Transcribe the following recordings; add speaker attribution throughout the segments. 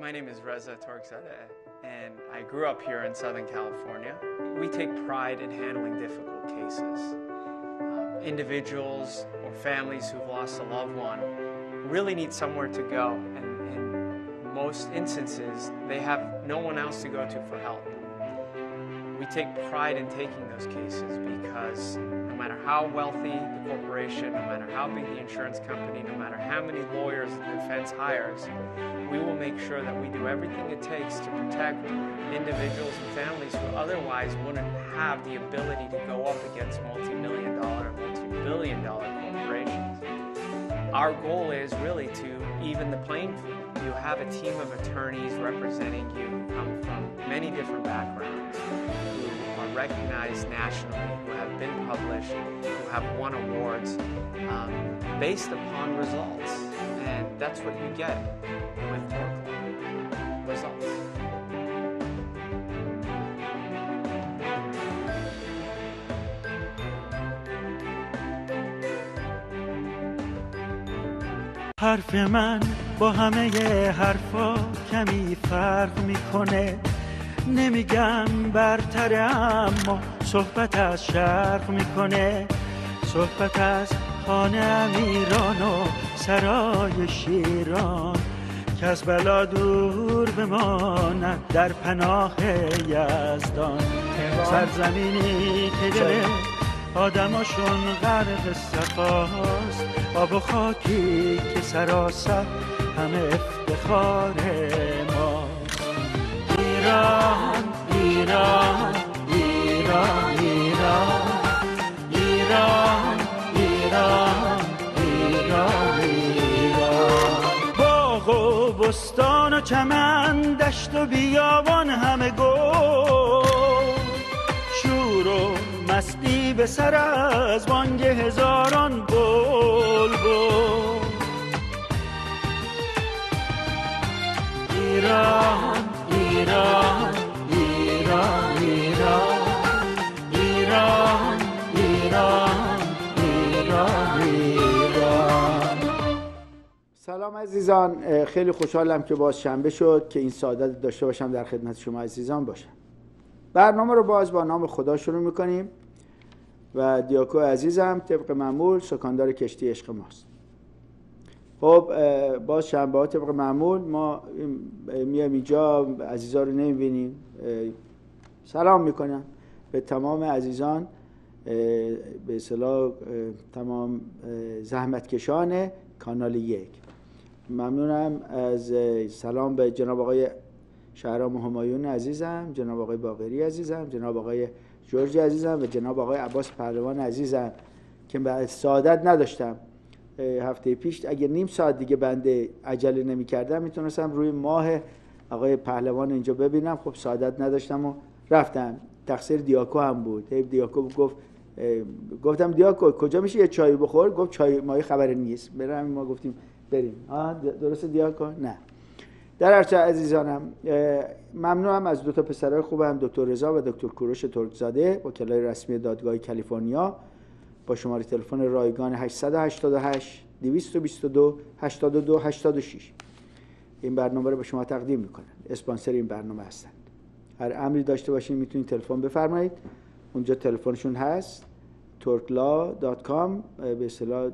Speaker 1: My name is Reza Torkzadeh, and I grew up here in Southern California. We take pride in handling difficult cases. Individuals or families who've lost a loved one really need somewhere to go, and in most instances, they have no one else to go to for help. We take pride in taking those cases because no matter how wealthy the corporation, no matter how big the insurance company, no matter how many lawyers the defense hires, we will make sure that we do everything it takes to protect individuals and families who otherwise wouldn't have the ability to go up against multi-million-dollar, multi-billion-dollar corporations. Our goal is really to even the playing field. You have a team of attorneys representing you who come from many different backgrounds, who are recognized nationally, who have been published, who have won awards based upon results. And that's what you get with Tort Law, results.
Speaker 2: حرف من با همه حرفا کمی فرق میکنه، نمیگم برتره اما صحبت از شرق میکنه، صحبت از خانه امیران و سرای شیران که از بلا دور بماند در پناه یزدان، سرزمینی که دل آدماشون غرق صفاست، آب و خاکی که سراسر همه افتخار ماست. ایران ایران ایران ایران ایران ایران ایران ایران، باغ و بستان و چمن، دشت و بیابان همه گل، شور و مستی به سر از بانگ هزاران بلبل. ایران ایران ایران ایران ایران ایران ایران ایران.
Speaker 3: سلام عزیزان، خیلی خوشحالم که باز شنبه شد که این سعادت داشته باشم در خدمت شما عزیزان باشم. برنامه رو باز با نام خدا شروع میکنیم و دیاکو عزیزم طبق معمول سکاندار کشتی عشق ماست. خب باز شنبه ها طبق معمول ما میام اینجا، عزیزان رو نمیبینیم. سلام میکنم به تمام عزیزان، به اصطلاح تمام زحمتکشان کانال 1. ممنونم از سلام به جناب آقای شهرام همایون عزیزم، جناب آقای باقری عزیزم، جناب آقای جورج عزیزم و جناب آقای عباس پهلوان عزیزم که به سعادت نداشتم هفته پیش، اگه نیم ساعت دیگه بنده عجله نمی کردم میتونستم روی ماه آقای پهلوان اینجا ببینم. خب سعادت نداشتم و رفتم. تقصیر دیاکو هم بود. دیاکو گفتم دیاکو کجا میشه یه چای بخور؟ گفت چای ماهی خبر نیست. بریم. ما گفتیم بریم. درست دیاکو؟ نه. در هر صورت عزیزانم ممنونم از دو تا پسرای خوبم، دکتر رضا و دکتر کوروش ترکزاده، وکلای رسمی دادگاه کالیفرنیا، با شماره تلفن رایگان 888 222 82 86 این برنامه رو به شما تقدیم میکنن. اسپانسر این برنامه هستند. هر امری داشته باشین میتونید تلفن بفرمایید. اونجا تلفنشون هست tortlaw.com، به اصطلاح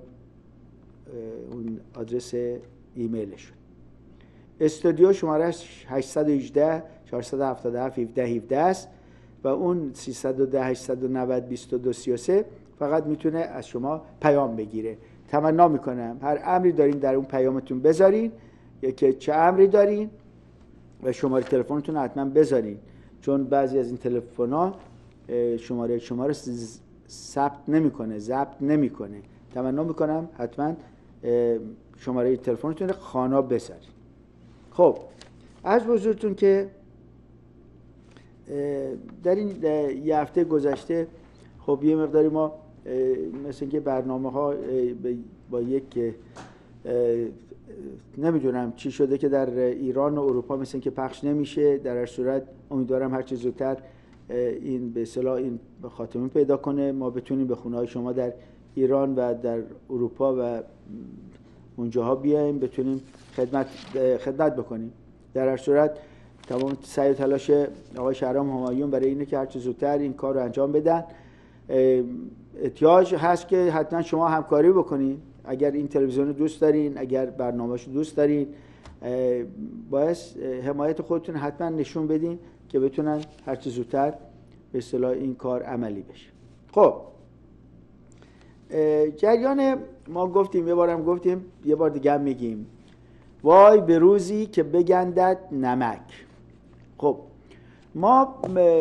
Speaker 3: اون آدرس ایمیلشون. استودیو شماره 818 477 1717 است و اون 310 890 22 33 فقط میتونه از شما پیام بگیره. تمنا میکنم هر امری دارین در اون پیامتون بذارین، یا که چه امری دارین و شماره تلفنتون حتما بذارین، چون بعضی از این تلفن‌ها شماره شما رو ضبط نمیکنه. تمنا میکنم حتما شماره تلفنتون رو خوانا بذارین. خب عرض به حضورتون که در این یه هفته گذشته خب یه مقداری ما مثل اینکه برنامه ها با یک نمیدونم چی شده که در ایران و اروپا مثل اینکه پخش نمیشه. در هر صورت امیدوارم هر چه زودتر این به اصطلاح این خاتمه پیدا کنه، ما بتونیم به خونه های شما در ایران و در اروپا و اونجاها بیایم، بتونیم خدمت بکنیم. در هر صورت تمام سعی و تلاش آقای شهرام همایون برای اینه که هر چه زودتر این کار رو انجام بدن. احتیاج هست که حتما شما همکاری بکنین. اگر این تلویزیون رو دوست دارین، اگر برنامه‌اش رو دوست دارین، باید حمایت خودتون حتما نشون بدین که بتونن هر چه زودتر به اصطلاح این کار عملی بشه. خب جریان ما گفتیم، یه بارم گفتیم، یه بار دیگه هم میگیم، وای به روزی که بگندد نمک. خب ما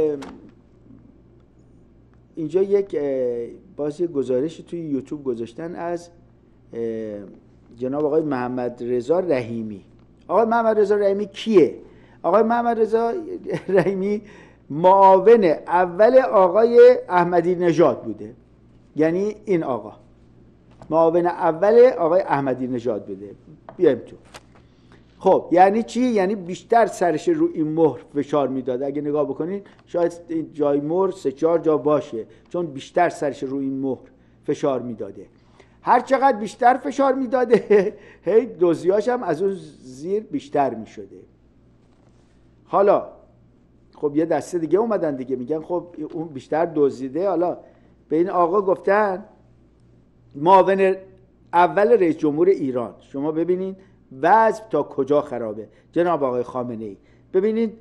Speaker 3: اینجا یک گزارشی توی یوتیوب گذاشتن از جناب آقای محمد رضا رحیمی. آقای محمد رضا رحیمی کیه؟ آقای محمد رضا رحیمی معاون اول آقای احمدی نژاد بوده. یعنی این آقا معاون اول آقای احمدی نژاد بوده. بیایم تو. خب یعنی چی؟ یعنی بیشتر سرش رو این مهر فشار میداد. اگه نگاه بکنید شاید جای مهر 3-4 جا باشه، چون بیشتر سرش رو این مهر فشار میداده. هر چقدر بیشتر فشار میداده هی دزدیاش هم از اون زیر بیشتر میشده. حالا خب یه دسته دیگه اومدن دیگه میگن خب اون بیشتر دزدیده. حالا به این آقا گفتن معاون اول رئیس جمهور ایران. شما ببینید وضع تا کجا خرابه. جناب آقای خامنه ای ببینید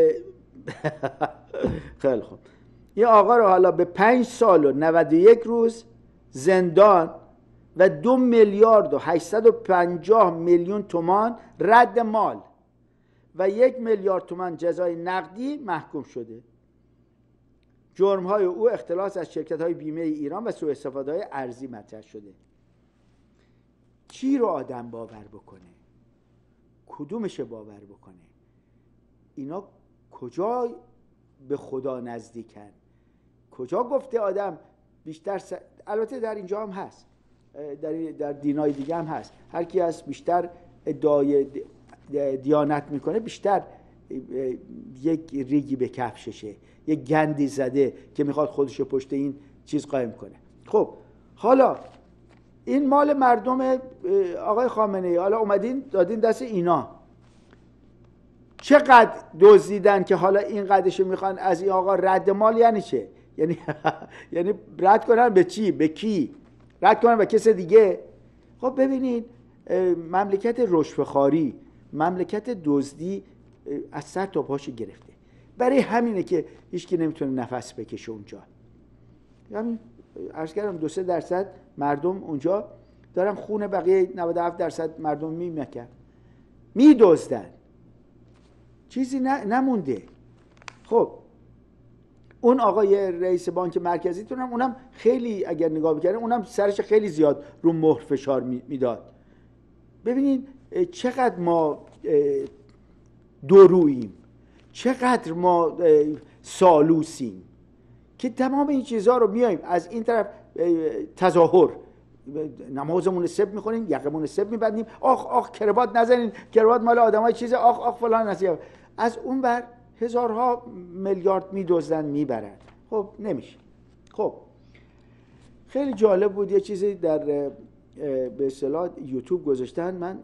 Speaker 3: خیلی خوب، این آقا رو حالا به 5 سال و 91 روز زندان و 2 میلیارد و 850 میلیون تومان رد مال و 1 میلیارد تومان جزای نقدی محکوم شده. جرم‌های او اختلاس از شرکت‌های بیمه ایران و سوء استفاده‌های ارضی مطرح شده. چی رو آدم باور بکنه؟ کدومش باور بکنه؟ اینا کجا به خدا نزدیکن؟ کجا گفته آدم بیشتر البته در اینجا هم هست، در دینای دیگه هم هست. هر کی از بیشتر ادعای دیانت میکنه بیشتر یک ریگی به کفششه، یک گندی زده که میخواد خودشو پشت این چیز قایم کنه. خب حالا این مال مردم آقای خامنه ای، حالا اومدین دادین دست اینا. چقدر دزدیدن که حالا این قدرشو میخوان از این آقا رد مال؟ یعنی چه؟ یعنی رد کنن به چی؟ به کی؟ رد کنن به کس دیگه؟ خب ببینید مملکت رشوه‌خواری، مملکت دزدی از سر تا پاش گرفته. برای همینه که هیچکی نمیتونه نفس بکشه اونجا. همین عرض کردم 2-3% مردم اونجا دارن خون بقیه 97% مردم میمکن، میدزدن، چیزی نمونده. خب اون آقای رئیس بانک مرکزی تونم، اونم خیلی اگر نگاه بکنه اونم سرش خیلی زیاد رو مهر فشار میداد. ببینید چقدر ما دوروییم، چقدر ما سالوسیم که تمام این چیزها رو میایم از این طرف تظاهر، نمازمون سب میخونیم، یقمون سب میبندیم، آخ کروات نزنین، کروات مال آدمای چیزه، آخ فلان نسیه. از اون بر هزارها میلیارد میدزدن میبرن. خب نمیشه. خب خیلی جالب بود، یه چیزی در به اصطلاح یوتیوب گذاشتن، من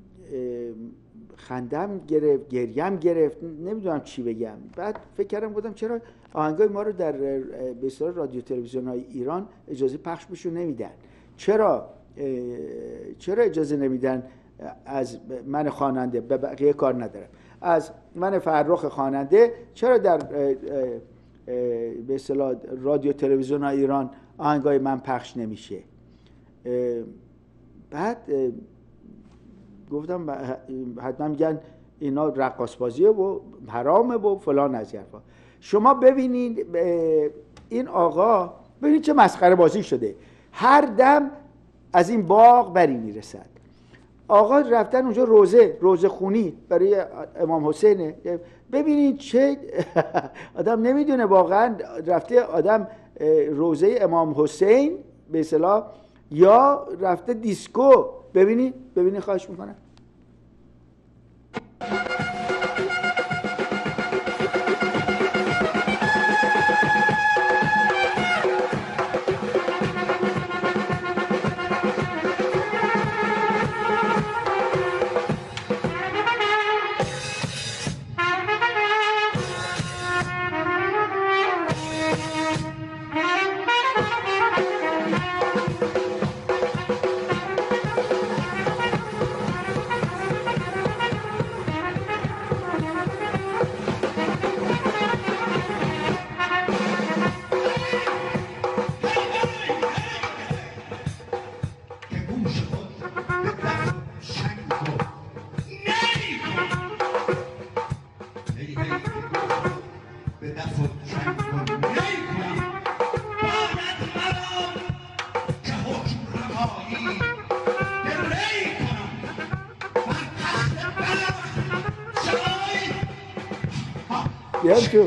Speaker 3: خندم گرفت، گریم گرفت، نمیدونم چی بگم. بعد فکر کردم گفتم چرا آهنگای ما رو در به اصطلاح رادیو تلویزیون‌های ایران اجازه پخش بهشون نمیدن؟ چرا اجازه نمیدن از من خواننده، به بقیه کار ندارم، از من فرخ خواننده چرا در به اصطلاح رادیو تلویزیون‌های ایران آهنگای من پخش نمیشه؟ بعد گفتم حتما میگن اینا رقاص بازیه و حرامه و فلان از حرفا. شما ببینید این آقا، ببینید چه مسخره بازی شده. هر دم از این باغ بری میرسد. آقا رفتن اونجا روزه خونی برای امام حسینه. ببینید چه آدم نمیدونه واقعا رفته آدم روزه امام حسین به اصطلاح یا رفته دیسکو. ببینید خواهش میکنم. بیام تو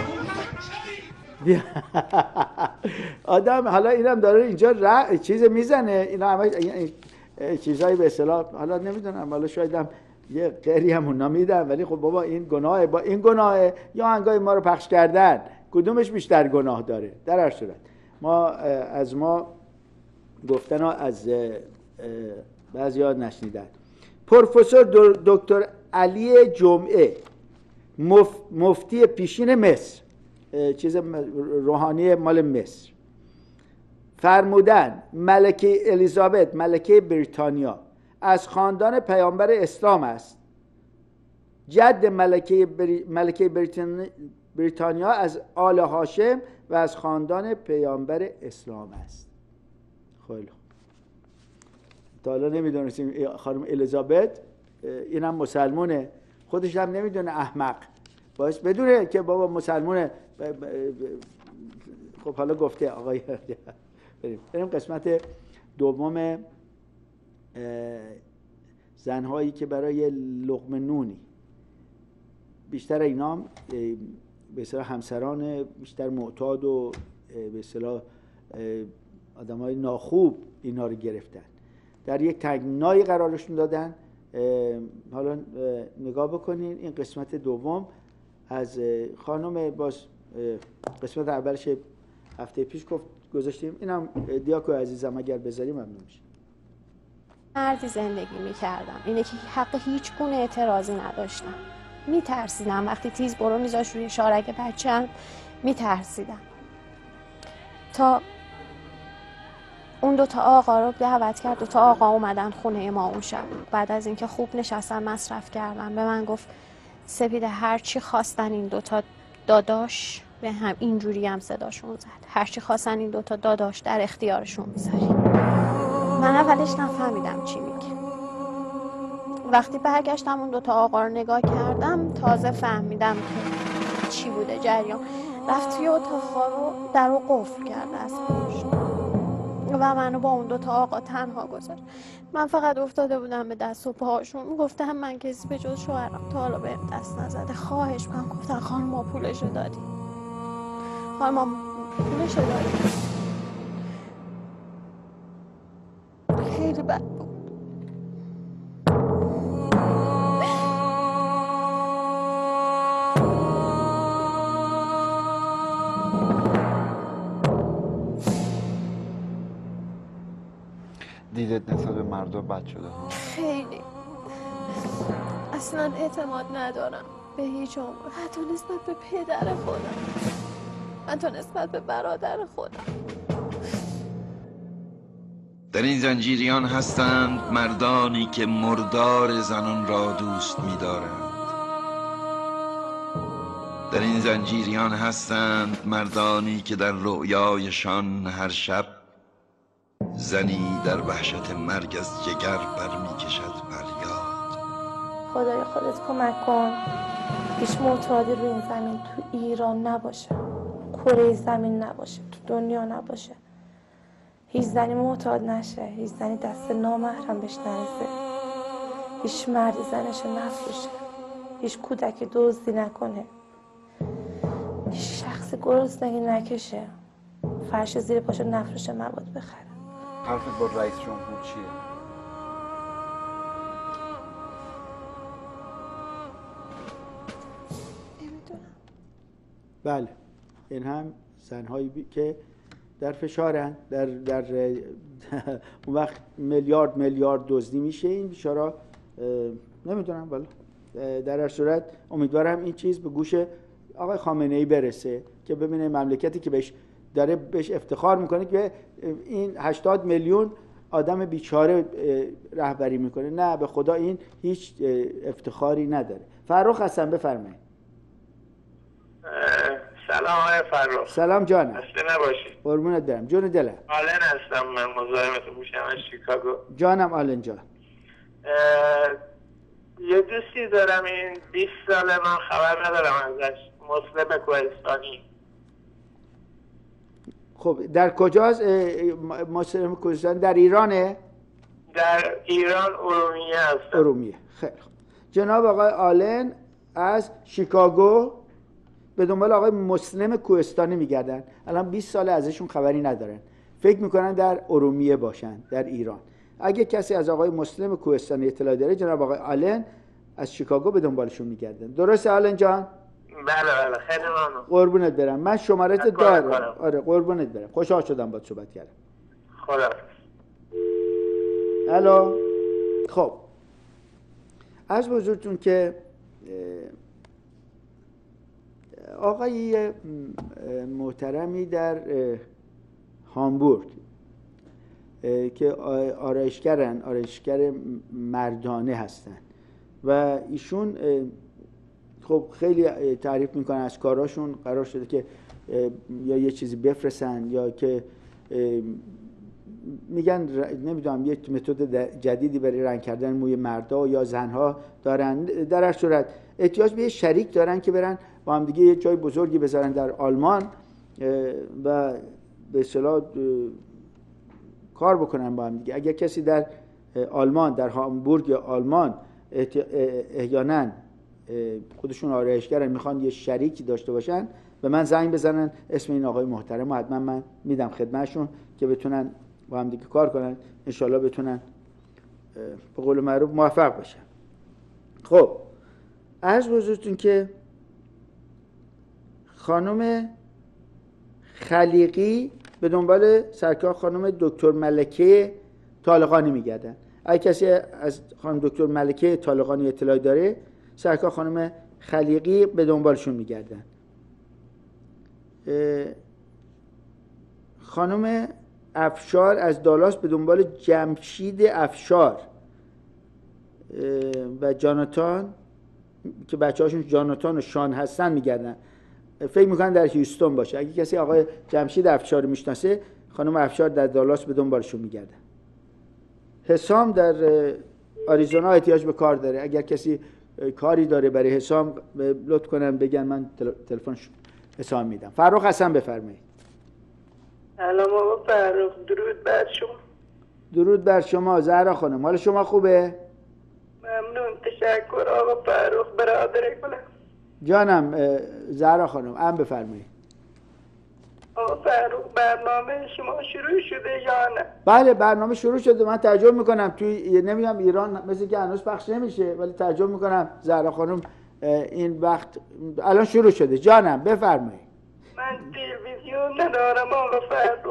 Speaker 3: آدم حالا اینم داره اینجا چیز میزنه، اینا همه چیزایی به اصطلاح حالا نمیدونم، حالا شاید هم یه قری هم اونا میدن، ولی خب بابا این گناهه، با این گناهه یا آهنگای ما رو پخش کردن، کدومش بیشتر گناه داره؟ در هر صورت از ما گفتن ها از بعضی‌ها نشنیدن. پروفسور دکتر علی جمعه مفتی پیشین مصر، چیز روحانی مال مصر، فرمودن ملکه الیزابت ملکه بریتانیا از خاندان پیامبر اسلام است. جد ملکه بریتانیا از آل هاشم و از خاندان پیامبر اسلام است. خیلی تا حالا نمیدونستیم خانم الیزابت اینم مسلمونه، خودش هم نمیدونه، احمق باش بدونه که بابا مسلمونه. خب حالا گفته آقای بریم قسمت دوم، زنهایی که برای لقمه نونی، بیشتر اینا به اصطلاح همسران بیشتر معتاد و به اصطلاح آدمای ناخوب اینا رو گرفتن، در یک تنگنای قرارشون دادن. حالا نگاه بکنین این قسمت دوم از خانم، باز قسمت اولش هفته پیش گذاشتیم، اینم دیاکو عزیزم اگر بذاری ممنون میشه.
Speaker 4: مردی زندگی میکردم، اینه که حق هیچ گونه اعتراضی نداشتم، میترسیدم وقتی تیز برو میذاش روی شارک بچه‌م، میترسیدم تا اون دوتا آقا رو دعوت کرد. دوتا آقا اومدن خونه ما اون شب، بعد از اینکه خوب نشستن مصرف کردن، به من گفت سپیده هرچی خواستن این دوتا داداش، به هم اینجوری هم صداشون زد، هرچی خواستن این دوتا داداش در اختیارشون میذاری. من اولش نفهمیدم چی میگه، وقتی برگشتم اون دوتا آقا رو نگاه کردم تازه فهمیدم که چی بوده جریان. رفت توی اتاق رو در رو قفل کرده از پشت و منو با اون دوتا آقا تنها گذاشت. من فقط افتاده بودم به دست و پاهاشون، گفتم من کسی به جز شوهرم تا حالا بهم دست نزده، خواهش کنم. گفتن خانم ما پولشو دادیم، خانم ما پولشو دادیم. خیلی بد بود.
Speaker 2: دیدت نسبت به مردم بد شده ها؟
Speaker 4: خیلی اصلا اعتماد ندارم به هیچ عمر، حتی نسبت به پدر خودم، حتی نسبت به برادر خودم.
Speaker 5: در این زنجیریان هستند مردانی که مردار زنان را دوست می‌دارند. در این زنجیریان هستند مردانی که در رؤیایشان هر شب زنی در وحشت مرگ از جگر برمی‌کشد فریاد.
Speaker 6: خدای خودت کمک کن هیچ معتادی روی این زمین تو ایران نباشه، کره زمین نباشه، تو دنیا نباشه. هیچ زنی معتاد نشه، هیچ زنی دست نامحرم بهش نرسه، هیچ مردی زنشو نفروشه، هیچ کودکی دزدی نکنه، هیچ شخصی گرسنگی نکشه، فرش زیر پاشو نفروشه مواد بخره.
Speaker 2: حرفت با رئیس جمهور چیه؟
Speaker 4: نمیدونم.
Speaker 3: بله این هم زنهایی که در فشارن، در اون وقت میلیارد دزدی میشه، این بیچارا نمیدونم. ولی در هر صورت امیدوارم این چیز به گوش آقای خامنه‌ای برسه که ببینه مملکتی که بهش افتخار میکنه که این 80 میلیون آدم بیچاره رهبری میکنه، نه به خدا این هیچ افتخاری نداره. فرخ حسن بفرمایید.
Speaker 7: سلام آقای فرخ.
Speaker 3: سلام جانم.
Speaker 7: خسته نباشید.
Speaker 3: قربونت برم. جون دلم.
Speaker 7: آلن هستم، من مزاحمتون میشم از شیکاگو.
Speaker 3: جانم آلن جان.
Speaker 7: یه دوستی دارم این 20 ساله من خبر ندارم ازش، مسلم کوهستانی.
Speaker 3: خب در کجاست مسلم کوهستان؟ در ایرانه؟
Speaker 7: در ایران ارومیه هستم.
Speaker 3: ارومیه. خیلی خوب. جناب آقای آلن از شیکاگو به دنبال آقای مسلم کوهستانی میگردن. الان 20 ساله ازشون خبری ندارن، فکر میکنن در ارومیه باشن در ایران. اگه کسی از آقای مسلم کوهستانی اطلاع داره، جناب آقای آلن از شیکاگو به دنبالشون میگردن. درسته آلن جان؟
Speaker 7: بله خیلی ممنون.
Speaker 3: قربونت برم، من شمارت دارم. آره قربونت برم، خوشحال شدم باهات صحبت کردم.
Speaker 7: خدا.
Speaker 3: الو. خب عرض به حضورتون که آقای محترمی در هامبورگ که آرایشگر مردانه هستن و ایشون خب خیلی تعریف میکنن از کاراشون. قرار شده که یا یه چیزی بفرستن یا که میگن نمیدونم یه متد جدیدی برای رنگ کردن موی مردا یا زنها دارن. در هر صورت احتیاج به یه شریک دارن که برن با هم دیگه یه جای بزرگی بذارن در آلمان و به اصطلاح کار بکنن با هم دیگه. اگر کسی در آلمان، در هامبورگ یا آلمان احیانا خودشون آرایشگرن، میخوان یه شریکی داشته باشن، به من زنگ بزنن، اسم این آقای محترم حتما من میدم خدمتشون که بتونن با هم دیگه کار کنن، انشالله بتونن به قول معروف موفق باشن. خب عرض به حضورتون که خانم خلیقی به دنبال سرکار خانم دکتر ملکه طالقانی میگردن. اگه کسی از خانم دکتر ملکه طالقانی اطلاعی داره، سرکار خانم خلیقی به دنبالشون میگردن. خانم افشار از دالاس به دنبال جمشید افشار و جاناتان که بچه هاشون جاناتان و شان هستن میگردن. فکر میکنن در هیوستون باشه. اگه کسی آقای جمشید افشار رو میشناسه، خانم افشار در دالاس به دنبالشون میگردن. حسام در آریزونا احتیاج به کار داره. اگر کسی کاری داره برای حسام لطف کنن بگن، من تلفن حسام میدم. فرخ حسن بفرمایید.
Speaker 7: سلام آقا فرخ، درود بر شما.
Speaker 3: درود بر شما زهرا خانم، حال شما خوبه؟
Speaker 7: ممنون، تشکر آقا فرخ برادر گلم.
Speaker 3: جانم زهرا خانم، بفرمایید.
Speaker 7: آقا فرخ برنامه شما شروع شده یا نه؟
Speaker 3: بله برنامه شروع شده. من تعجب میکنم توی نمیدونم ایران مثل که هنوز پخش نمیشه، ولی تعجب میکنم زهرا خانم این وقت الان شروع شده. جانم بفرمایید.
Speaker 7: من تلویزیون ندارم آقا فرخ.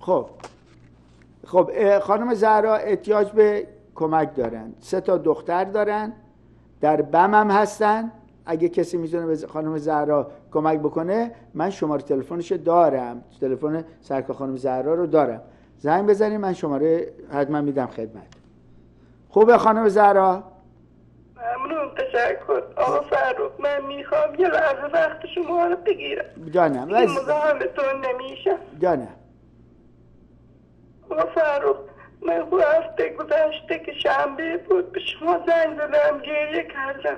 Speaker 3: خب خانم زهرا احتیاج به کمک دارن. 3 دختر دارن، در بم هم هستن. اگه کسی میتونه به خانم زهرا کمک بکنه، من شماره تلفنش دارم، تلفن سرکار خانم زهرا رو دارم، زنگ بزنید من شماره حتما میدم خدمت. خوبه خانم زهرا؟
Speaker 7: ممنون، تشکر آقا فرخ. من میخوام یه لحظه وقت شما رو بگیرم.
Speaker 3: جانم.
Speaker 7: این مزاحمتون نمیشه؟
Speaker 3: جانم.
Speaker 7: آقا فرخ من هفته گذشته که شنبه بود به شما زنگ زدم، گریه کردم.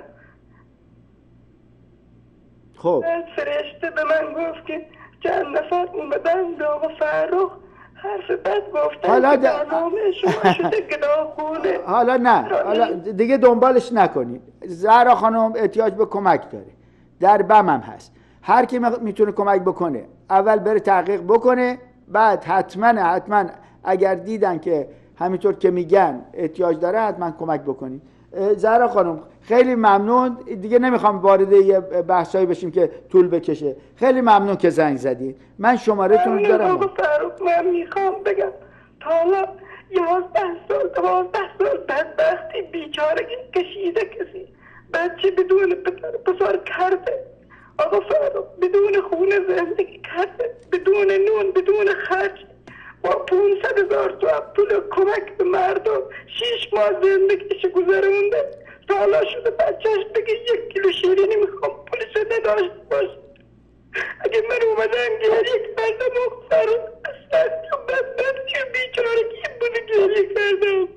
Speaker 3: خب
Speaker 7: بعد فرشته به من گفت که چند نفر اومدن به آقا فرخ حرف بد گفتن
Speaker 3: حالا
Speaker 7: که برنامه شما شده گداخونه.
Speaker 3: حالا نه، حالا دیگه دنبالش نکنید. زهرا خانم احتیاج به کمک داره، در بم هم هست. هر کی میتونه کمک بکنه اول بره تحقیق بکنه، بعد حتما اگر دیدن که همینطور که میگن احتیاج داره حتما کمک بکنید. زهرا خانم خیلی ممنون، دیگه نمیخوام وارد یه بحثایی بشیم که طول بکشه. خیلی ممنون که زنگ زدید. من شماره‌تون رو دارم.
Speaker 7: آقا فرخ من میخوام بگم تا حالا 11 سال 12 سال بدبختی بیچارگی کشیده کسی، بچه بدون پدر بزرگ کرده آقا فرخ، بدون خونه زندگی کرده، بدون نون، بدون خرج، با 500,000 تومان پول کمک به مردم 6 ماه زندگیش گذرونده. تا حالا شده بچهش بگه 1 کیلو شیرینی میخوام پولش نداشت باشه. اگه من اومدم گریه کردم آقا فرخ، اصلا تو بدبختی و بیچارگی بوده گریه کردم.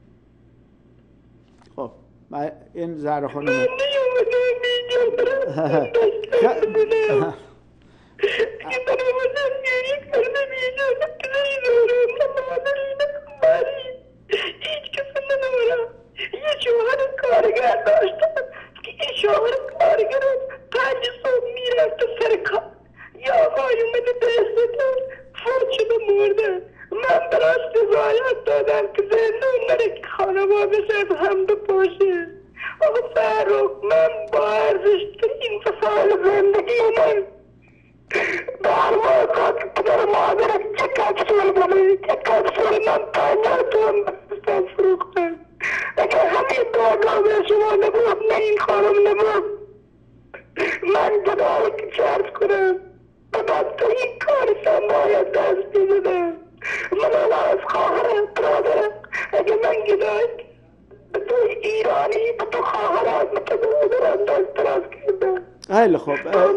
Speaker 3: خب این زهرا خانم
Speaker 7: من نیومدم اینجا برم داشتم اگه من اومدم گریه کردم اینجا پدری دارم، نه مادری، نه خواهری، هیچ کسی ندارم. یه شوهر کارگر داشتم که این شوهر کارگرم 5 صبح میرفت و 3 آورده. من براش رضایت دادم که زندون نره که خانوادش از هم بپاشه. آقا فرخ، من با ارزشترین وسایل زندگی من برمایکات پدر مادرم چه کپسول بله، چه کپسول من 50 تومن بستم فروختم. اگر همین دعا به شما نبود، نه این خانم نبود، من جدایی که چرد کنم و بعد تو این کارشم باید دست بزدم. من از خواهرم برادرم اگه من گدایی به تو ایرانی به تو خواهرم به تو برادرم دست دراز کردم.
Speaker 3: خیلی خوب،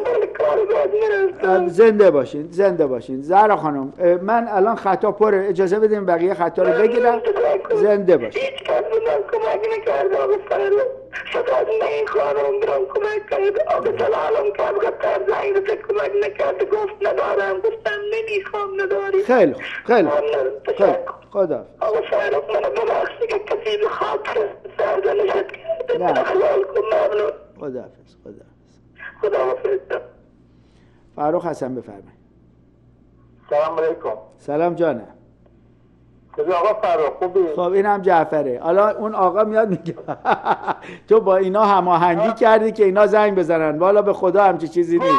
Speaker 3: زنده باشین، زنده باشین. زهرا خانم، من الان خطا پره، اجازه بدیم بقیه خطا رو بگیرم. زنده باشین.
Speaker 7: هیچ کس من کمک نکرد آقا فرو، فقط من این خانم برام کمک کرد. آقا سلالم کرد قطر زنگ رسه کمک نکرد، گفت ندارم، گفتم نمیخوام نداری.
Speaker 3: خیلی خوب، خیلی خوب، خیلی خدا.
Speaker 7: آقا فرو منو ببخشی که کسی به خاطر سرزنشت کرده.
Speaker 3: نه.
Speaker 7: خلال کن ممنون.
Speaker 3: خداحافظ، خداحافظ.
Speaker 7: خداحافظ.
Speaker 3: فرخ حسن بفرمایید.
Speaker 8: سلام علیکم.
Speaker 3: سلام جانم.
Speaker 8: کجا آقا فرخ خوبی؟
Speaker 3: خب اینم جعفره. حالا اون آقا میاد میگه تو با اینا هماهنگی کردی که اینا زنگ بزنن. والا به خدا همچی چیزی نیست.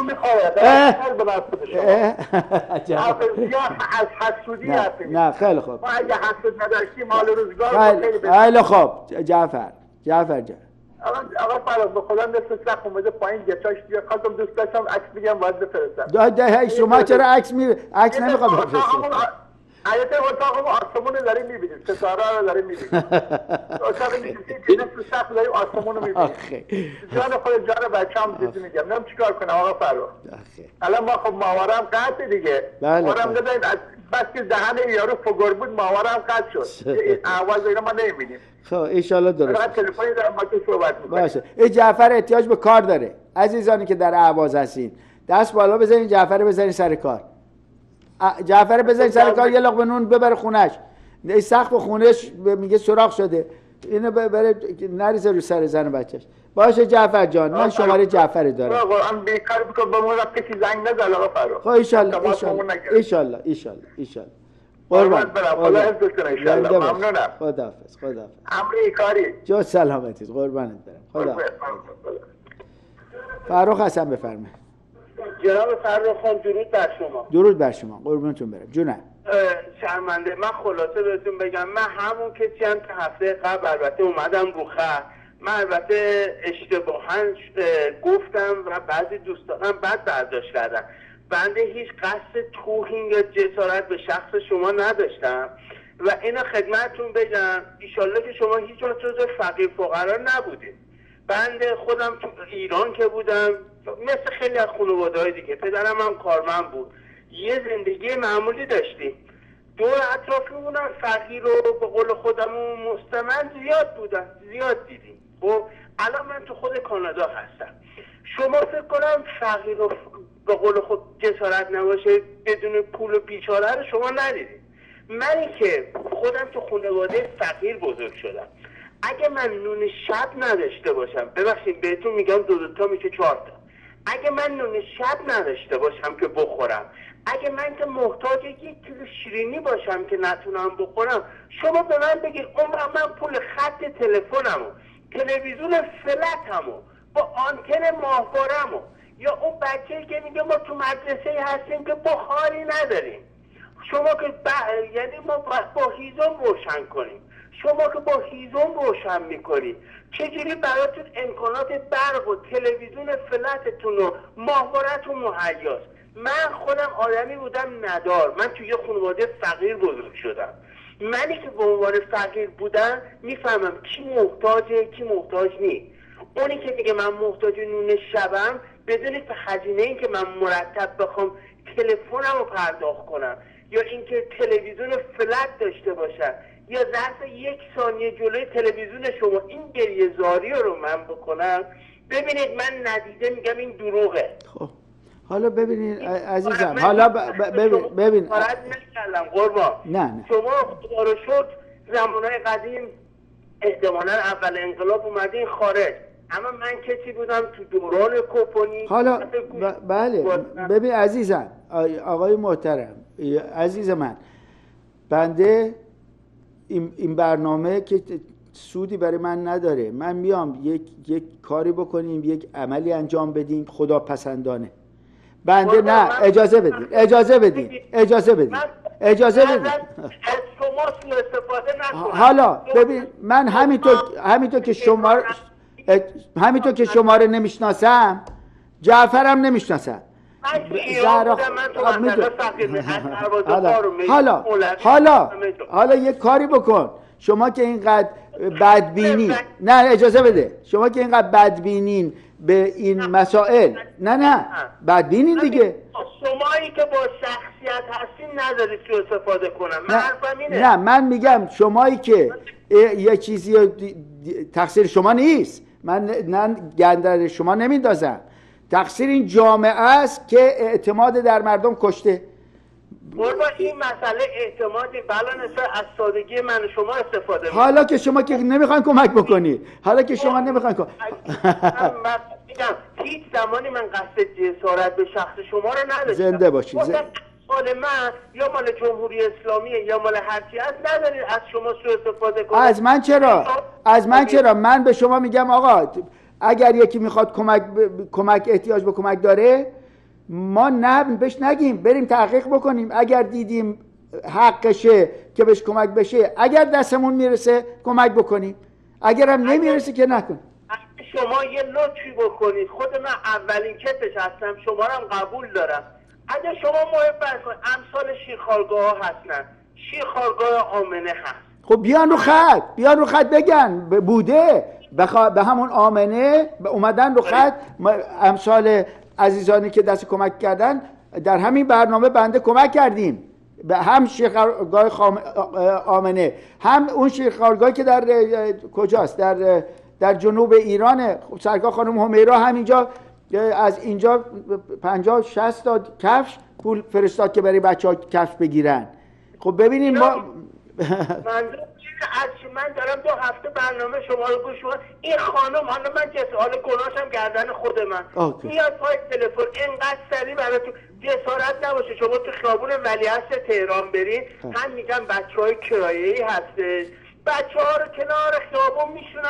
Speaker 8: از حسودی
Speaker 3: نه خیلی خوب.
Speaker 8: ما اگه حسود نداشتیم مال روزگار
Speaker 3: خیلی خوب. جعفر جان.
Speaker 8: آقا فرخ به خدا مثل سخت اومده پایین گچاش دیگه خواستم دوست داشتم عکس بگم باید بفرستم.
Speaker 3: شما چرا عکس نمیخواد بفرستید؟
Speaker 8: حیات اتاق آسمون رو داریم میبینیم، ستاره رو داریم میبینیم. اتاق میشیم که نصف سقف داریم آسمون رو میبینیم. جان خود جان بچه هم جدی میگم، نمیم چیکار کنم آقا فرخ. الان ما خب ماورم قطع دیگه. ماورم نداریم بس که دهن یارو فگر بود ماورم قطع شد. این احواز اینا ما نمیبینیم.
Speaker 3: خب ایشالله درست.
Speaker 8: فقط تلفنی دارم با تو صحبت میکنیم.
Speaker 3: باشه. این جعفر احتیاج به کار داره. عزیزانی که در اهواز هستین دست بالا بزنین، جعفر بزنین سر کار. جعفر بزنین سر کار، یه لقمه نون ببره خونش. این سقف خونش میگه سوراخ شده، اینو ببره نریزه رو سر زن بچهش. باشه جعفر جان، من شماره جعفر دارم.
Speaker 8: آقا من بیکار بکنم با من کسی زنگ نزد آقا فرخ.
Speaker 3: خب ان شاء الله. قربان
Speaker 8: خدا حفظت کنه ان شاء الله. ممنونم.
Speaker 3: خداحافظ.
Speaker 8: امریکایی
Speaker 3: جو سلامتی، قربانت برم. خدا. فرخ حسن بفرمایید.
Speaker 9: جناب فرخ خان درود بر شما.
Speaker 3: درود بر شما، قربونتون برم. جونم.
Speaker 9: شرمنده، من خلاصه بهتون بگم، من همون کسی هم که هفته قبل البته اومدم رو خط، من البته اشتباها گفتم و بعضی دوستانم بد برداشت کردن. بنده هیچ قصد توهین یا جسارت به شخص شما نداشتم و اینو خدمتتون بگم ایشالله که شما هیچ وقت جز فقیر فقرا نبودید. بنده خودم تو ایران که بودم مثل خیلی از خانواده‌های دیگه، پدرم هم کارمند بود، یه زندگی معمولی داشتیم. دور اطرافمونم فقیر و به قول خودمون مستمند زیاد بودن، زیاد دیدیم. خب الان من تو خود کانادا هستم. شما فکر کنم فقیر و به قول خود جسارت نباشه بدون پول و بیچاره رو شما ندیدید. منی که خودم تو خانواده فقیر بزرگ شدم، اگه من نون شب نداشته باشم، ببخشید بهتون میگم دو تا میشه 4 تا، اگه من نون شب نداشته باشم که بخورم، اگه من که محتاج یک کیلو شیرینی باشم که نتونم بخورم، شما به من بگید عمرم من پول خط تلفنمو، تلویزیون فلتمو، با آنتن ماهوارمو، یا اون بچه‌ای که میگه ما تو مدرسه هستیم که بخاری نداریم، شما که یعنی ما با هیزم روشن کنیم، شما که با هیزم روشن میکنید، چجوری براتون امکانات برق و تلویزیون فلتتون و ماهوارتون مهیاست؟ من خودم آدمی بودم ندار، من توی یه خانواده فقیر بزرگ شدم. منی که به عنوان فقیر بودم میفهمم کی محتاجه کی محتاج نیست. اونی که دیگه من محتاج نون شبم بدون هزینه این که من مرتب بخوام تلفنم رو پرداخت کنم یا اینکه تلویزیون فلت داشته باشم یا ظرف 1 ثانیه جلوی تلویزیون شما این گریه زاری رو من بکنم، ببینید من ندیده میگم این دروغه.
Speaker 3: خب حالا ببینید عزیزم، حالا ببین
Speaker 9: نکردم قربان.
Speaker 3: نه
Speaker 9: شما خدا رو شکر زمانهای قدیم احتمالاً اول انقلاب اومدین خارج، اما من کسی بودم تو دوران کوپونی.
Speaker 3: حالا بله ببین عزیزم، آقای محترم عزیز من، بنده این برنامه که سودی برای من نداره، من میام یک کاری بکنیم، یک عملی انجام بدیم خدا پسندانه. بنده نه، اجازه بدین
Speaker 9: از شما سوء استفاده نکنم.
Speaker 3: حالا ببین، من همینطور که شما رو نمیشناسم، جعفرم نمیشناسم. حالا یک کاری بکن. شما که اینقدر بدبینی، نه اجازه بده، شما که اینقدر بدبینین به این مسائل، نه بدبینین دیگه.
Speaker 9: شمایی که با شخصیت هستین ندارید سوء استفاده کنم. من حرفم اینه.
Speaker 3: نه من میگم شمایی که یه چیزی تقصیر شما نیست، من گندر شما نمیندازم، تقصیر این جامعه است که اعتماد در مردم کشته.
Speaker 9: قربان این مسئله اعتمادی بلا نسبت از سادگی من و شما استفاده می‌کنید.
Speaker 3: حالا که شما که نمیخواین کمک بکنید، من
Speaker 9: میگم هیچ زمانی من قصد جسارت به شخص شما رو نداشتم.
Speaker 3: زنده باشید.
Speaker 9: مال من یا مال جمهوری اسلامیه یا مال هرچی هست، ندارید از شما سوء استفاده کنید.
Speaker 3: از من چرا؟ من به شما میگم آقا اگر یکی میخواد کمک احتیاج به کمک داره، ما نه بهش نگیم، بریم تحقیق بکنیم، اگر دیدیم حقشه که بهش کمک بشه، اگر دستمون میرسه کمک بکنیم، اگر هم نمیرسه که نکنیم.
Speaker 9: شما یه لطفی بکنید، خود من اولین کتش هستم، شما رو هم قبول دارم. اگر شما محبت کنید، امثال شیرخوارگاه ها هستن، شیرخوارگاه آمنه هست.
Speaker 3: خب بیان رو خط بگن بوده، به همون آمنه اومدن رو خط. امثال عزیزانی که دست کمک کردن در همین برنامه بنده کمک کردیم، به هم شیرخوارگاه آمنه، هم اون شیرخوارگاهی که در کجاست، در جنوب ایرانه. خب سرکار خانم همیرا همینجا از اینجا 50-60 تا کفش پول فرستاد که برای بچه‌ها کفش بگیرن. خب ببینین ما
Speaker 9: من دارم 2 هفته برنامه شما رو گوش میکنم. این خانم، حالا من حالا گناهشم گردن خود من، میاد پای تلفن اینقدر سریع براتون. جسارت نباشه شما تو خیابون ولیعصر تهران برین، هم میگن بچهای کرایه‌ای هستش، بچه‌ها رو کنار خیابون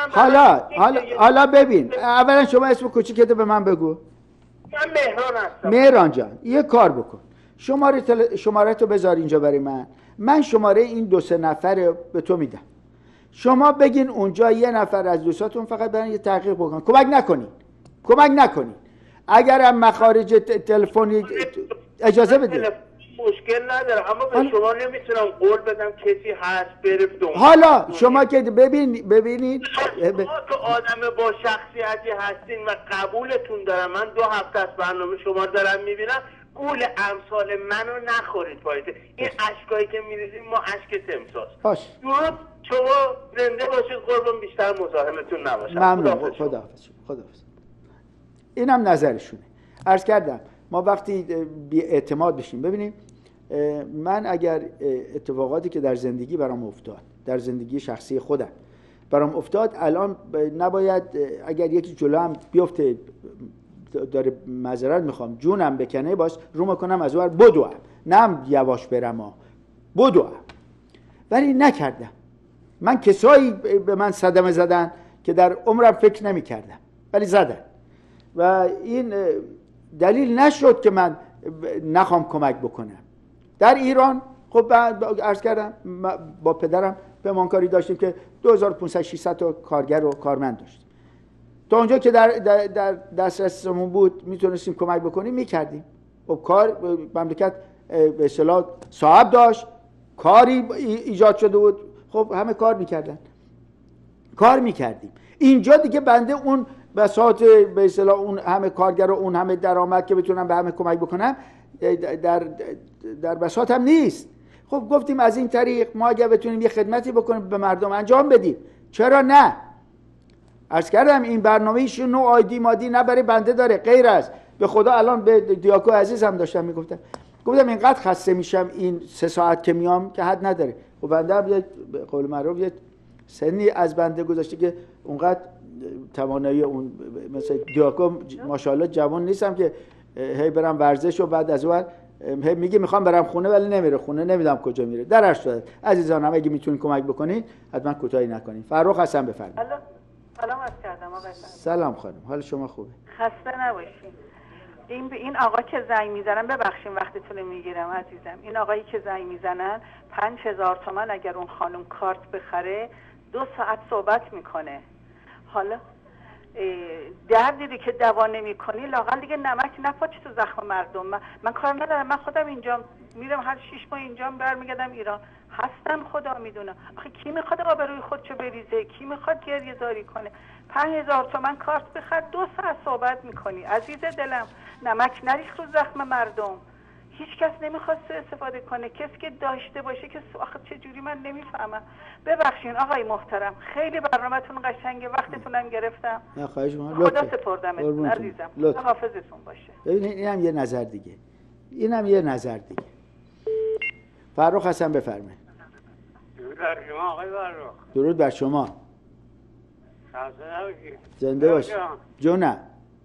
Speaker 9: میشونن.
Speaker 3: حالا ببین، اولا شما اسم کوچیکت به من بگو.
Speaker 9: من مهران هستم.
Speaker 3: مهران جان یه کار بکن، شماره تو بذار اینجا برای من شماره این 2-3 نفر به تو میدم. شما بگین اونجا یه نفر از دوستاتون فقط برن یه تحقیق بکنن، کمک نکنین. اگر هم مخارج تلفنی اجازه بده،
Speaker 9: مشکل نداره، اما به شما نمیتونم قول بدم کسی هست بره دنبال.
Speaker 3: حالا شما که ببینید
Speaker 9: شما که آدم با شخصیتی هستین و قبولتون دارم، من 2 هفته از برنامه شما دارم میبینم، گول امثال منو نخورید پایید. این اشکایی که میریزید ما اشک تمساس. درود، شما زنده باشید قربان، بیشتر مزاحمتون نباشم.
Speaker 3: ممنون. خداحافظ. اینم نظرشونه. عرض کردم ما وقتی بی اعتماد بشیم، ببینیم من اگر اتفاقاتی که در زندگی برام افتاد، در زندگی شخصی خودم برام افتاد، الان نباید اگر یکی جلو هم بیفته داره معذرت میخوام جونم بکنه، باش رو میکنم از اون بدوم، نه یواش برم بدوم. ولی نکردم. من کسایی به من صدمه زدن که در عمرم فکر نمیکردم ولی زدن، و این دلیل نشد که من نخوام کمک بکنم. در ایران خب عرض کردم با پدرم پیمانکاری داشتیم که 2500-600 تا کارگر و کارمند داشتیم. تا اونجا که در دسترسمون بود میتونستیم کمک بکنیم میکردیم. خب کار مملکت به اصطلاح صاحب داشت، کاری ایجاد شده بود، خب همه کار میکردیم. اینجا دیگه بنده اون بساط به اصطلاح اون همه کارگر و اون همه درآمد که بتونم به همه کمک بکنم در بساط هم نیست. خب گفتیم از این طریق ما اگر بتونیم یه خدمتی بکنیم به مردم انجام بدیم، چرا نه؟ عرض کردم این برنامه ایش نوع آیدی مادی نه برای بنده داره، غیر از به خدا. الان به دیاکو عزیزم داشتم میگفتم، گفتم اینقدر خسته میشم این 3 ساعت که میام که حد نداره. خب بنده هم به قول معروف یه سنی از بنده گذاشته که اونقدر توانایی اون مثل دیاکو ماشاءالله جوان نیستم که هی برم ورزش و بعد از اون میگه میخوام برم خونه ولی نمیره خونه، نمیدونم کجا میره. درش شده. عزیزانم اگه میتونید کمک بکنید حتما کوتاهی نکنید. فرخ حسن بفرمایید.
Speaker 10: سلام عرض کردم آقای
Speaker 3: سلام خانم، حال شما خوبه؟
Speaker 10: خسته نباشین. این آقا که زنگ میزنن، ببخشید وقتتون رو میگیرم عزیزم، این آقایی که زنگ میزنن 5000 تومان اگر اون خانم کارت بخره 2 ساعت صحبت میکنه. حالا دردی که دوا نمی‌کنی لااقل دیگه نمک نپاچ تو زخم مردم. من کار ندارم، من خودم اینجا میرم هر 6 ماه اینجا برمیگردم ایران، هستم خدا میدونه. آخه کی میخواد آبروی خودشو بریزه؟ کی میخواد گریه زاری کنه؟ 5000 تومان کارت بخر 2 ساعت صحبت میکنی. عزیز دلم نمک نریخ رو زخم مردم. هیچ کس نمیخواست استفاده کنه، کسی که داشته باشه که آخه چه جوری من نمیفهمم. ببخشین آقای محترم، خیلی برنامه‌تون قشنگه، وقتتونم گرفتم.
Speaker 3: نه خواهش می‌کنم.
Speaker 10: خدا سپردمتون عزیزم. حافظتون باشه.
Speaker 3: ببینید اینم یه نظر دیگه. اینم یه نظر دیگه. فرخ حسن بفرمایید.
Speaker 11: درود بر شما آقای فرخ.
Speaker 3: درود بر شما.
Speaker 11: خسته نباشید.
Speaker 3: زنده باشید. جونم.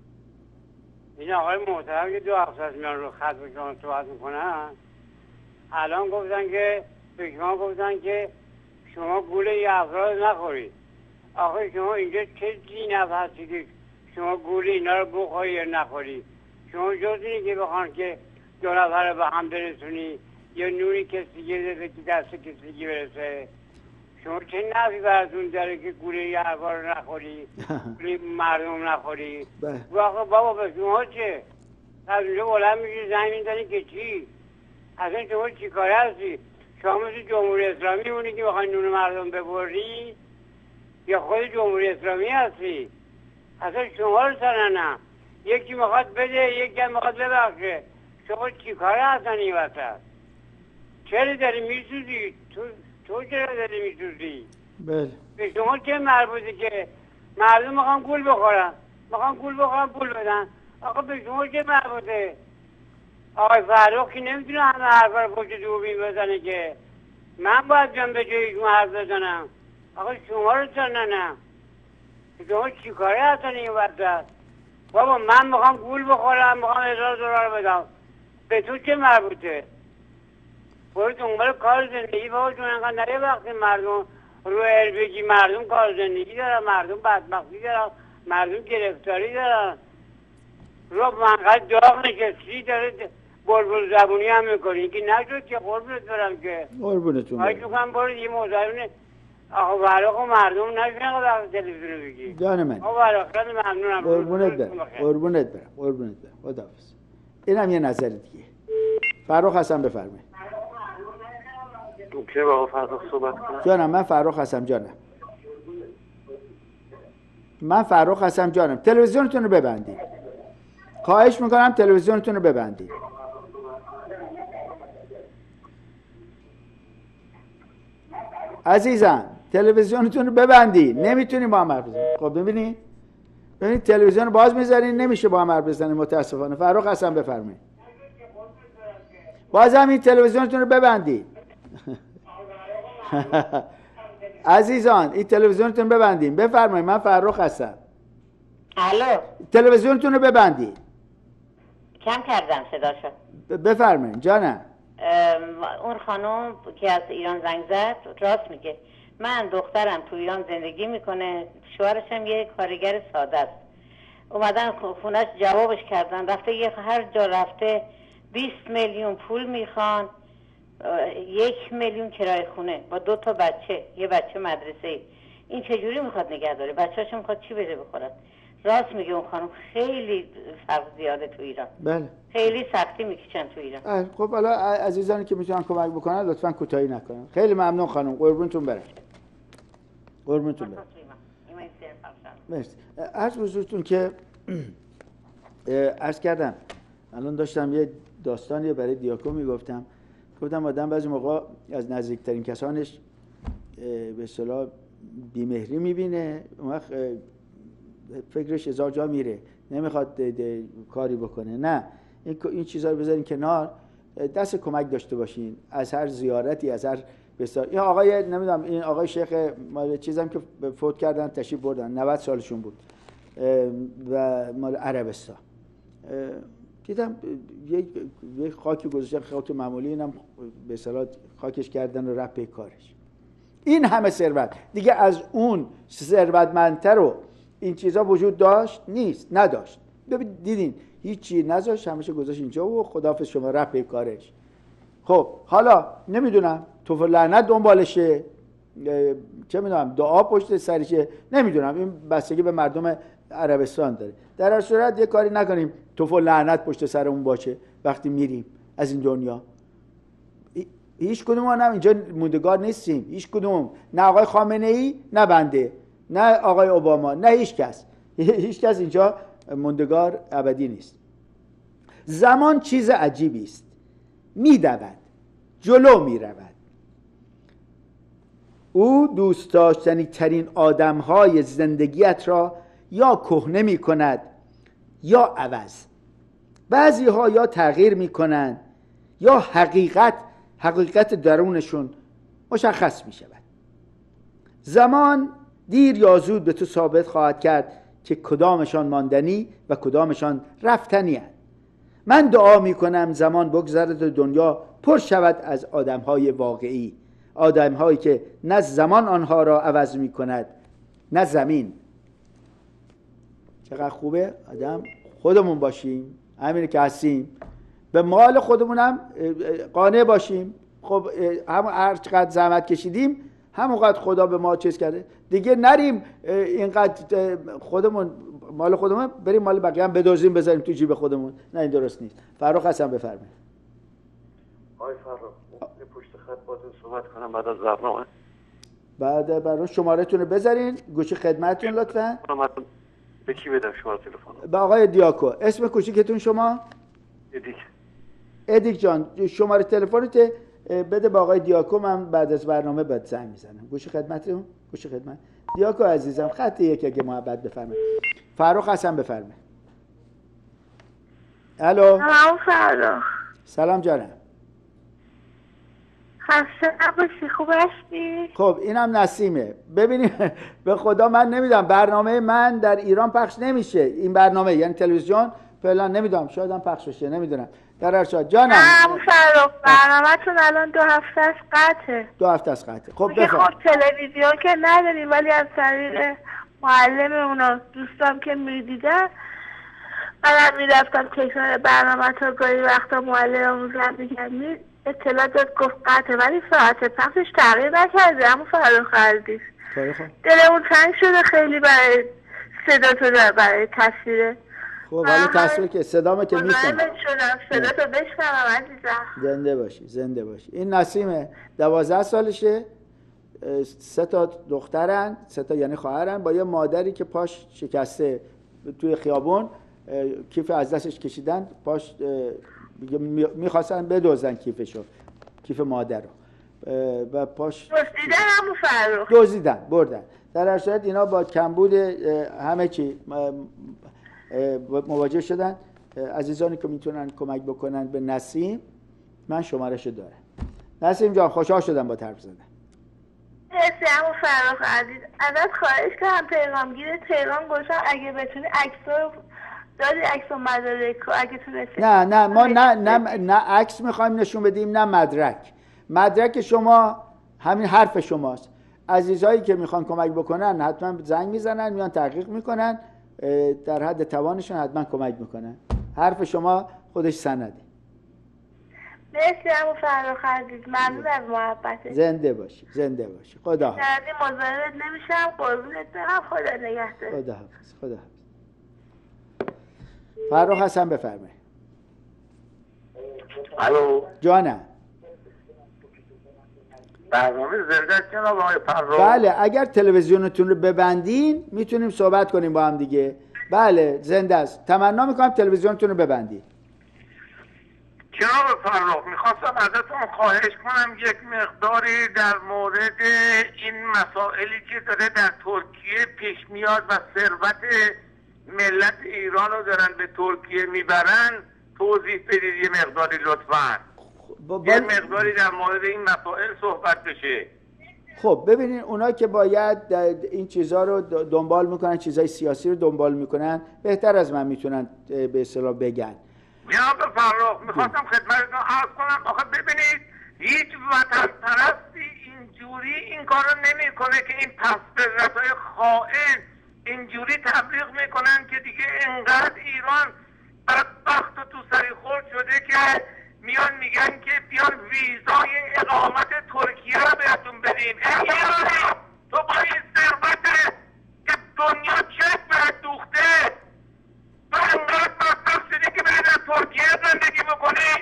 Speaker 11: این آقای محترم که 2 هفته از میان رو خط به شما صحبت میکنن، الان گفتن که به شما گفتن که شما گوله یه افراد نخورید. آخه شما اینجا چه دینف هستی که شما گوله اینا رو بخوری یا نخوری؟ شما جز اینی که بخوان که 2 نفر به هم برسونی یا نوری کسی گرده که دست کسی برسه، شما چه نفعی براتون داره که گوله یه افراد رو نخوری؟ گوله مردم نخوری؟ آخه بابا به شما چه؟ از اونجا بلند میشی زنگ میزنی که چی؟ اصلا شما چی کاره هستی؟ شما مثل جمهوری اسلامی مونی که بخوای نون مردم ببری یا خود جمهوری اسلامی هستی؟ اصلا شما رو سننم، یکی میخواد بده یکی هم میخواد ببخشه. شما چی کاره هستن این وسط؟ چرا داری میسوزی؟ تو چرا داری میسوزی؟
Speaker 3: بله.
Speaker 11: به شما چه مربوطه که مردم میخوان گول بخورن، میخوان گول بخورن پول بدن؟ آقا به شما چه مربوطه؟ آقای فرخ که نمیتونه همه حرفا رو پشت دوربین بزنه که من باید بیام به جای شما حرف بزنم. آقا شما رو سننم، شما چی کاره هستن این وقت؟ بابا من میخوام گول بخورم، میخوام 1000 دلار بدم، به تو چه مربوطه؟ برو دنبال کار زندگی بابا جون. انقدر نره وقتی مردم رو بگی مردم کار زندگی دارن، مردم بدبختی دارن، مردم گرفتاری دارن، رو منقدر داغ نشستی داره بلبل زبونی هم میکنی که نشد که قربونت برم که
Speaker 3: قربونتون برم.
Speaker 11: آی تو کم برو یه موضوعونه. آقا فرق و مردم نشونه وقت تلویزیون بگی.
Speaker 3: جان من
Speaker 11: آقا فرق خیلی ممنونم.
Speaker 3: قربونت برم. قربونت برم. خداحافظ. اینم یه نظر دیگه. فرخ حسن بفرمایید.
Speaker 9: ممکنه با آقا فرخ صحبت کنم؟
Speaker 3: جانم من فرخ حسن جانم. تلویزیونتون رو ببندید. خواهش میکنم تلویزیونتون رو ببندید. عزیزان تلویزیونتون رو ببندید. نمیتونیم با هم حرف بزنیم. خب ببینید تلویزیون رو باز میذارین نمیشه با هم حرف بزنیم متاسفانه. فرخ حسن بفرمایید. باز هم این تلویزیونتون رو ببندید. عزیزان این تلویزیونتون رو ببندید. بفرمایید. من فرخ هستم.
Speaker 12: الو.
Speaker 3: تلویزیونتون رو ببندید.
Speaker 12: کم کردم صداشو.
Speaker 3: بفرمایید جانم.
Speaker 12: اون خانم که از ایران زنگ زد راست میگه. من دخترم تو ایران زندگی میکنه، شوهرش هم یه کارگر ساده است. اومدن خونش جوابش کردن، رفته هر جا رفته 20 میلیون پول میخوان، 1 میلیون کرایه خونه با 2 تا بچه، یه بچه مدرسه. این چجوری میخواد نگه داره؟ بچه‌هاش میخواد چی بده بخورن؟ راست میگه اون خانم، خیلی فرق زیاده تو ایران.
Speaker 3: بله.
Speaker 12: خیلی سختی میکشن تو ایران.
Speaker 3: خب حالا عزیزانی که میتونن کمک بکنن لطفا کوتاهی نکنن. خیلی ممنون خانم. قربونتون برم. مرسی. عرض حضورتون که عرض کردم الان داشتم یه داستانی برای دیاکو میگفتم. گفتم آدم بعضی موقع از نزدیکترین کسانش به اصطلاح بیمهری میبینه، اون وقت فکرش 1000 جا میره، نمیخواد کاری بکنه. نه، این چیزا رو بذارین کنار، دست کمک داشته باشین از هر زیارتی، از هر بسیار. این آقای نمیدونم، این آقای شیخ مال چیزام که فوت کردن تشریف بردن، 90 سالشون بود و مال عربستان، دیدم یک خاکی گذاشتن، خاک معمولی، اینم به اصطلاح خاکش کردن و رفت به کارش. این همه ثروت دیگه از اون ثروتمندتر و این چیزا وجود داشت؟ نیست، نداشت. دیدین هیچ چیز نذاشت، همیشه گذاشت اینجا و خداحافظ شما، رفت به کارش. خب حالا نمیدونم توف لعنت دنبالشه، چه میدونم دعا پشت سرشه، نمیدونم، این بستگی به مردم عربستان داره. در هر صورت یه کاری نکنیم توف لعنت پشت سرمون باشه وقتی میریم از این دنیا. هیچ کدوم هم اینجا موندگار نیستیم، هیچ کدوم، نه آقای خامنه ای، نه بنده، نه آقای اوباما، نه هیچ کس اینجا موندگار ابدی نیست. زمان چیز عجیبی است، میدود، جلو میرود. او دوست داشتنی ترین آدمهای زندگیت را یا کهنه می کند یا عوض. بعضی ها یا تغییر می کنند یا حقیقت درونشون مشخص می شود. زمان دیر یا زود به تو ثابت خواهد کرد که کدامشان ماندنی و کدامشان رفتنی هست. من دعا می کنم زمان بگذرد و دنیا پر شود از آدمهای واقعی، آدمهایی که نه زمان آنها را عوض می کند نه زمین. چقدر خوبه آدم خودمون باشیم، همینه که هستیم، به مال خودمونم قانع باشیم. خب هر چقدر زحمت کشیدیم همونقدر خدا به ما چیز کرده دیگه، نریم اینقدر خودمون مال خودمون بریم مال بقیه هم بدوزیم بذاریم تو جیب خودمون. نه این درست نیست. فرخ حسن بفرمایید.
Speaker 13: آقای فرخ پشت خط باتون صحبت کنم بعد از برنامه؟
Speaker 3: بعد برای شماره‌تون رو بذارین گوشی خدمتتون لطفاً.
Speaker 13: به کی بدم شماره تلفن؟
Speaker 3: به آقای دیاکو. اسم کوچیکتون شما؟ ادیک جان. شماره تلفنت بده به آقای دیاکو، من بعد از برنامه بعد زنگ میزنم. گوشی خدمتتون؟ گوشی خدمت. دیاکو عزیزم خط یک اگه محبت بفرمایید. فرخ حسن بفرمایید. الو.
Speaker 6: سلام فرخ.
Speaker 3: سلام جانم.
Speaker 6: خسته نباشی، خوب هستی؟
Speaker 3: خب اینم نسیمه. ببینیم به خدا من نمیدونم، برنامه من در ایران پخش نمیشه، این برنامه یعنی تلویزیون فعلا نمیدونم، شاید هم پخش بشه، نمیدونم. در هر صورت جانم.
Speaker 6: نه فرخ برنامه‌تون الان 2 هفته است قطعه.
Speaker 3: 2 هفته است قطعه. خب
Speaker 6: بفرمایید. خب تلویزیون که نداریم ولی از طریق معلم اونا دوستام که میدیدن منم میرفتم تکرار برنامه تا گاهی وقتا معلممون زن میگن اطلاع داد گفت قطعه، ولی ساعت پخشش تغییر نکرده. اما فرخ عزیز دلمون تنگ شده خیلی برای صدا تو برای تصویره.
Speaker 3: خب ولی تصویر که صدامه که میشنم
Speaker 6: صدا تو بشنم عزیزم.
Speaker 3: زنده باشی زنده باشی. این نسیمه 12 سالشه، 3 تا دخترن، 3 تا یعنی خواهرن، با یه مادری که پاش شکسته توی خیابون، کیف از دستش کشیدن، پاش میخواستن بدوزن کیفشو، کیف مادر رو و پاش
Speaker 6: دزدیدن. همون فرخ
Speaker 3: دزدیدن بردن. در هر صورت اینا با کمبود همه چی مواجه شدن. عزیزانی که میتونن کمک بکنن به نسیم، من شماره‌شو دارم. نسیم جان خوشحال شدم با حرف زدن.
Speaker 6: مرسی همون فرخ عزیز. ازت خواهش کنم پیغامگیر تهران گوشم اگه بتونی عکس‌ها داری، عکس و مدارک اگه تونستی.
Speaker 3: نه ما نه عکس میخوایم نشون بدیم نه مدرک شما همین حرف شماست. عزیزایی که میخوان کمک بکنن حتما زنگ میزنن، میان تحقیق میکنن، در حد توانشون حتما کمک میکنن. حرف شما خودش سنده.
Speaker 6: مرسی همون فرخ عزیز، ممنون از محبتت.
Speaker 3: زنده باشی خدا حافظ.
Speaker 6: مزاحمت نمیشم، قربونت برم، خدا نگهدار.
Speaker 3: خدا حافظ. فرخ حسن بفرمایید.
Speaker 13: الو
Speaker 3: جانم.
Speaker 13: برنامه زنده است جناب آقای فرخ؟
Speaker 3: بله اگر تلویزیونتون رو ببندین میتونیم صحبت کنیم با هم دیگه. بله زنده است. تمنا میکنم تلویزیونتون رو ببندین.
Speaker 13: جناب فرخ میخواستم ازتون خواهش کنم یک مقداری در مورد این مسائلی که داره در ترکیه پیش میاد و ثروت ملت ایران رو دارن به ترکیه میبرن توضیح بدید یه مقداری لطفاً. یه مقداری در مورد این مسائل صحبت بشه.
Speaker 3: خب ببینین اونا که باید این چیزها رو دنبال میکنن، چیزای سیاسی رو دنبال میکنن، بهتر از من میتونن به اصطلاح بگن.
Speaker 13: جناب فرخ میخواستم خدمتتون عرض کنم آخه ببینید هیچ وطن پرستی اینجوری این کار رو نمیکنه که این پس‌بذرت‌های خائن اینجوری تبلیغ میکنن که دیگه انقدر ایران بدبخت و تو سری خورد شده که میان میگن که بیان ویزای اقامت ترکیه رو بهتون بدیم. ای ایرانی تو با این ثروت که دنیا چک بهت دوخته تو انقدر مصرف شدی که بری در ترکیه زندگی بکنی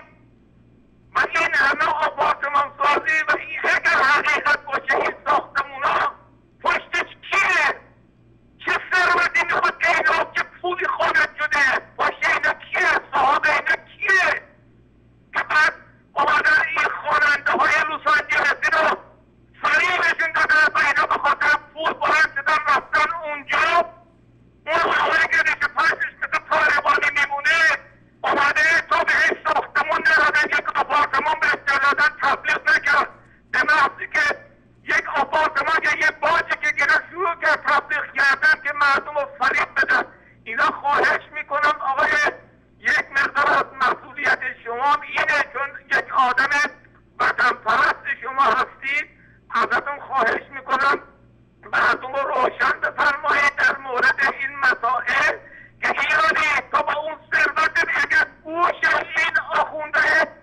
Speaker 13: و این همه آپارتمان سازی و این اگر حقیقت باشه این ساختمونا پشتش کیه؟ چه ثروتی میخواد که اینا چه پولی خواهد شده؟ پشت اینا کیه؟ صاحب اینا کیه؟ که بعد اومدن این خواننده های لس آنجلسی رو فریبشون دادن و اینا به خاطر پول بلند شدن رفتن اونجا اون آقایی که ریشه پشتش مثل طالبانی میمونه اومده تا بهش ساختمون ندادن یک آپارتمان بهش ندادن تبلیغ نکرد به محضی که یک آپارتمان یا یک باجی که گره شروع کرد تبلیغ کردن که مردم رو فریب بدن. اینا خواهش میکنم آقای یک مقدار از مسئولیت شما اینه چون یک آدم وطن پرست شما هستید ازتون خواهش میکنم مردم رو روشن بفرمایید در مورد این مسائل که ایرانی تو با اون ثروت اگر گوش این آخونده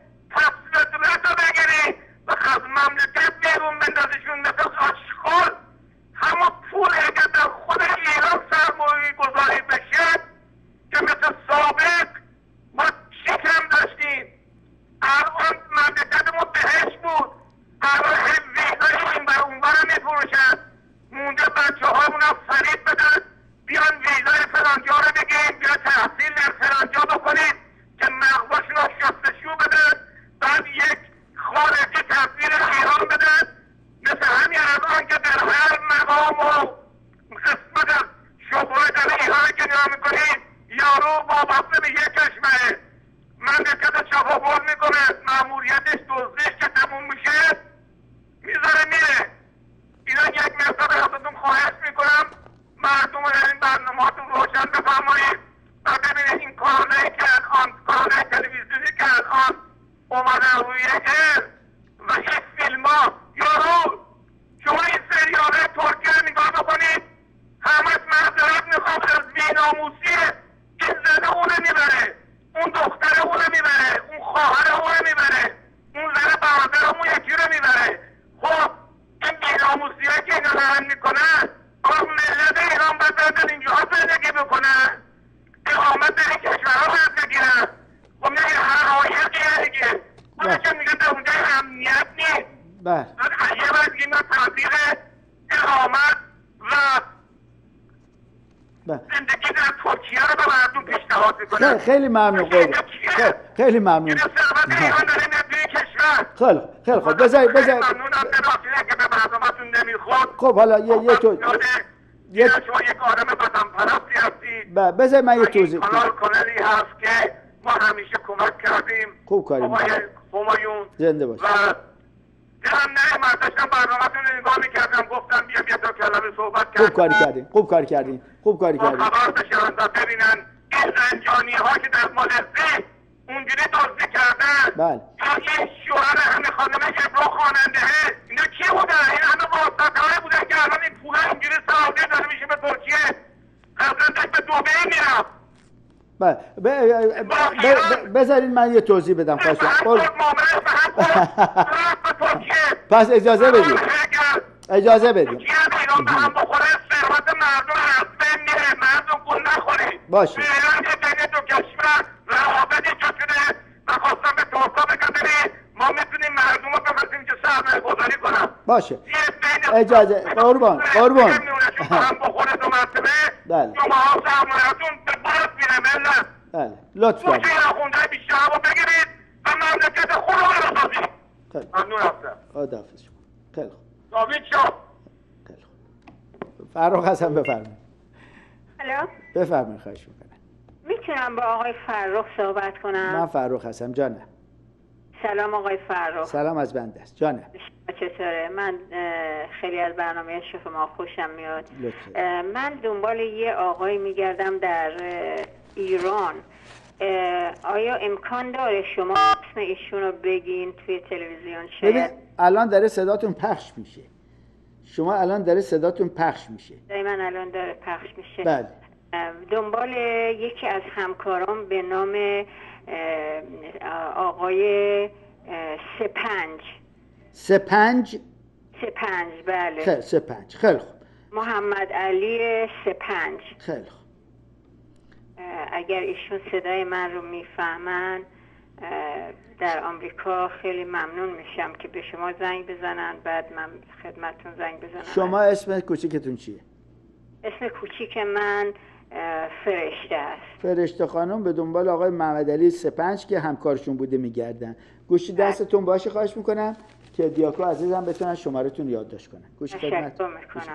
Speaker 13: پس‌فطرت رو بگیری و از مملکت بیرون بندازشون مثل آشغال همون پول اگر در خود ایران سرمایه گذاری بشه که مثل سابق ما شکم داشتیم الان مملکتمون بهش بود الان ویزای این بر اون برم میفروشن مونده بچه هامون هم فریب بدن بیان ویزای فلانجا رو بگیم بیا تحصیل در فلانجا بکنیم که مغزاشون رو شستشو بدن بعد یک خارجی تصویر ایران بدن مثل همین الان که در هر مقام و قسمت از شغل در ایران که نگاه میکنید یارو وابسته به یک کشوره مملکت چاپاپول میکنه ماموریتش دزدیش که تموم میشه میذاره میره. اینا یک مقدار ازتون خواهش میکنم مردم رو در این برنامه‌هاتون روشن بفرمایید و ببینید این کانالایی که الان کانالای تلویزیونی که الان اومدن روی و این فیلم ها یارو شما این سریال ترکیه رو نگاه بکنید همش معذرت میخوام از بی‌ناموسیه این زنه اونه میبره اون دختر اونه میبره اون خواهر اونه میبره اون زن برادرمون یکی رو میبره. خب این بی‌ناموسی هایی که اینا دارن میکنن خب ملت ایران باید بردن اینجاها زندگی بکنن اقامت در این کشورها باید بگیرن. خب نه این هر حایقیه دیگه خودشون میگن در اونجا امنیت نیست یه باید بگیم تبلیغ اقامت و زندگی در ترکیه رو به مردم پیشنهاد میکنن.
Speaker 3: خیلی ممنون قربان خیلی ممنون خیلی خوب بذارید خب حالا یه تو
Speaker 13: شما یک آدم وطن پرستی هستید
Speaker 3: بذارید من یه توضیح
Speaker 13: کانالی هست که ما همیشه کمک کردیم
Speaker 3: خوب کاری میکنم
Speaker 13: همایون
Speaker 3: زنده باشه
Speaker 13: دلم نمیاد داشتم برنامه‌تون رو نگاه میکردم گفتم بیا تا کلمه صحبت کردیم خوب کاری کردیم خبر بشن و ببینن این زنجانی‌ها که در مالزی اونجوری دزدی کردن
Speaker 3: بله
Speaker 13: این شوهر همه خانم جبران خواننده اینا کی بودن؟ این همه واسطه‌های بودن که الان این پولا اینجوری سعاده داره میشه به ترکیه قبلا داشت به دبی میرفت.
Speaker 3: بذارین من یه توضیح بدم پس اجازه بدید باشه باشه اجازه قربان بله بله لطف کنید خداحافظ شما خیلی خوب فرخ حسن بفرمایید.
Speaker 14: الو
Speaker 3: بفرمایید خواهش میکنم.
Speaker 14: میتونم با آقای فرخ صحبت کنم؟
Speaker 3: من فرخ هستم جانم.
Speaker 14: سلام آقای فرخ.
Speaker 3: سلام از بنده است جانم.
Speaker 14: چطوره؟ من خیلی از برنامه شما خوشم میاد. من دنبال یه آقای میگردم در ایران آیا امکان داره شما اسم ایشون رو بگین توی تلویزیون؟ شاید
Speaker 3: الان داره صداتون پخش میشه. شما الان داره صداتون پخش میشه.
Speaker 14: من الان داره پخش میشه.
Speaker 3: بله.
Speaker 14: دنبال یکی از همکاران به نام آقای سپنج. بله.
Speaker 3: خیلی سپنج. خیلی خوب.
Speaker 14: محمد علی سپنج.
Speaker 3: خیلی خوب.
Speaker 14: اگر ایشون صدای من رو میفهمن در آمریکا خیلی ممنون میشم که به شما زنگ بزنن، بعد من خدمتتون زنگ بزنم.
Speaker 3: شما اسم کوچیکتون چیه؟
Speaker 14: اسم کوچیک من فرشته است.
Speaker 3: فرشته خانم به دنبال آقای محمد علی سپنج که همکارشون بوده میگردن. گوشی دستتون باشه، خواهش میکنم که دیاکو عزیزم بتونن شمارتون یادداشت کنن. گوشی خدمتتون.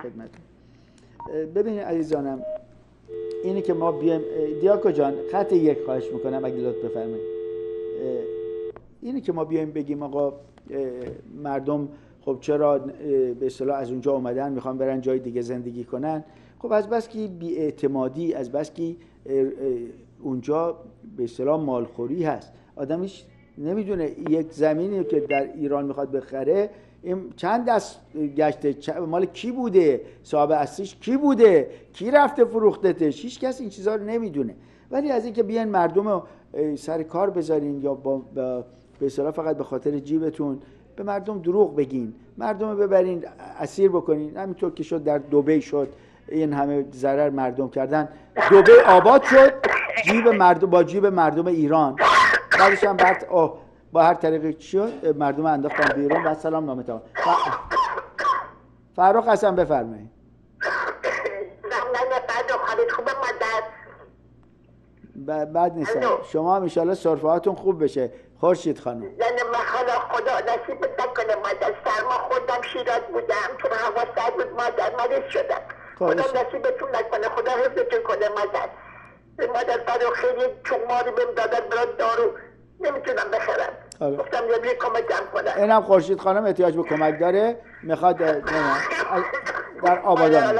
Speaker 3: ببینید عزیزانم، اینی که ما بیایم دیاکو جان خط 1 خواهش میکنم اگه لطف بفرمایید. اینی که ما بیایم بگیم آقا مردم خب چرا به اصطلاح از اونجا اومدن میخوان برن جای دیگه زندگی کنن، خب از بس که بی‌اعتمادی، از بس که اونجا به اصطلاح مالخوری هست. آدمش نمیدونه یک زمینی که در ایران میخواد بخره این چند دست گشته، مال کی بوده، صاحب اصلیش کی بوده، کی رفته فروختتش، هیچ کس این چیزا رو نمیدونه. ولی از اینکه بیان مردم رو سر کار بذارین یا به اصطلاح فقط به خاطر جیبتون به مردم دروغ بگین، مردم رو ببرین اسیر بکنین، همینطور که شد در دبی شد، این همه ضرر مردم کردن، دبی آباد شد جیب مردم با جیب مردم ایران، بعدش هم بعد با هر طریقی شد مردم انداختن بیرون. و سلام نامه تمام. فرخ حسن بفرمایید. بعد نیست شما هم انشالله صرفهاتون خوب بشه خورشید خانم.
Speaker 15: یعنی من خدا نصیب نکنه مادر، سرما خوردم شیراز بودم چون هوا سرد بود مادر، مریض شدم. خدا نصیبتون نکنه، خدا حفظتون کنه مادر فرخ خیلی چون ماری بهم دادن برای دارو نمیتونم بخرم. گفتم یه کمکم کنم.
Speaker 3: اینم خورشید خانم احتیاج به کمک داره، میخواد در آبادان.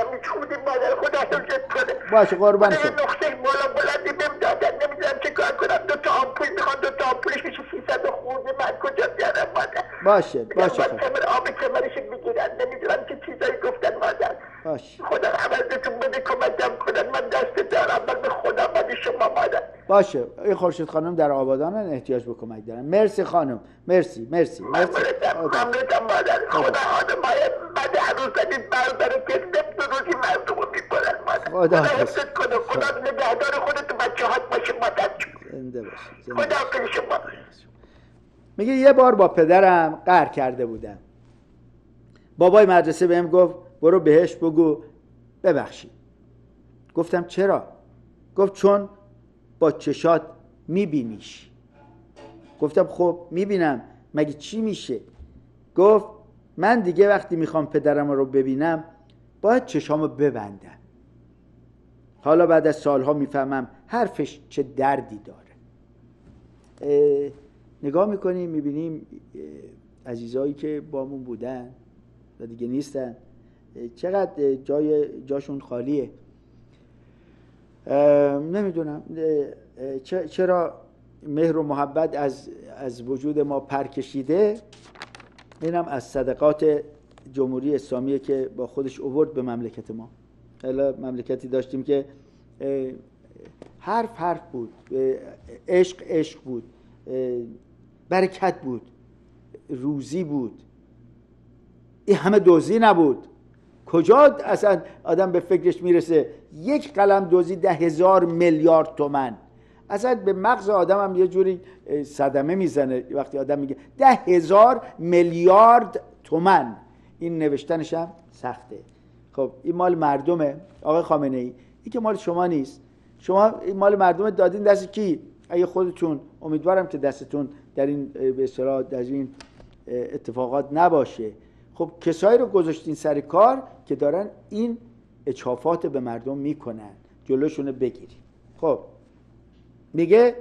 Speaker 3: باشه قربان شد.
Speaker 15: نقطه بالا بلندی بهم دادن، نمیدونم چه کار کنم. 2 تا آمپول میخوان، 2 تا آمپولش میشه 300 خورده، من کجا بیارم مادر؟
Speaker 3: باشه
Speaker 15: آب کمرش بگیرن، نمیدونم چه چیزایی گفتن مادر.
Speaker 3: باشه
Speaker 15: خدا عوضتون بده کمکم کنن، من دست دارم به خدا بده شما مادر.
Speaker 3: باشه این خورشید خانم در آبادان احتیاج به کمک دارن. مرسی خانم، مرسی.
Speaker 15: ممنونم مادر. خدا آدمای بعد عروس زدید برداره که روزی مردم رو میبرن مادر. خدا حفظت کنه، خدا نگهدار خودت بچه هات باشه مادر.
Speaker 3: زنده باشی.
Speaker 15: خدا کنه شما.
Speaker 3: میگه یه بار با پدرم قهر کرده بودم. بابای مدرسه بهم گفت برو بهش بگو ببخشید. گفتم چرا؟ گفت چون با چشات میبینیش. گفتم خب میبینم، مگه چی میشه؟ گفت من دیگه وقتی میخوام پدرم رو ببینم باید چشامو ببندم. حالا بعد از سالها میفهمم حرفش چه دردی داره. نگاه میکنیم میبینیم عزیزایی که بامون بودن و دیگه نیستن چقدر جاشون خالیه. نمیدونم چرا مهر و محبت از وجود ما پر کشیده. اینم از صدقات جمهوری اسلامیه که با خودش آورد به مملکت ما. حالا مملکتی داشتیم که حرف بود، عشق بود، برکت بود، روزی بود، این همه دزدی نبود. کجا اصلا آدم به فکرش میرسه یک قلم دزدی 10,000 میلیارد تومان؟ اصلا به مغز آدم هم یه جوری صدمه میزنه وقتی آدم میگه 10,000 میلیارد تومان. این نوشتنش هم سخته. خب این مال مردمه آقای خامنه ای، این که مال شما نیست. شما این مال مردم دادین دست کی؟ اگه خودتون، امیدوارم که دستتون در این به اصطلاح در این اتفاقات نباشه. خب کسایی رو گذاشتین سر کار که دارن این اچافات به مردم میکنن، جلوشون بگیریم. خب میگه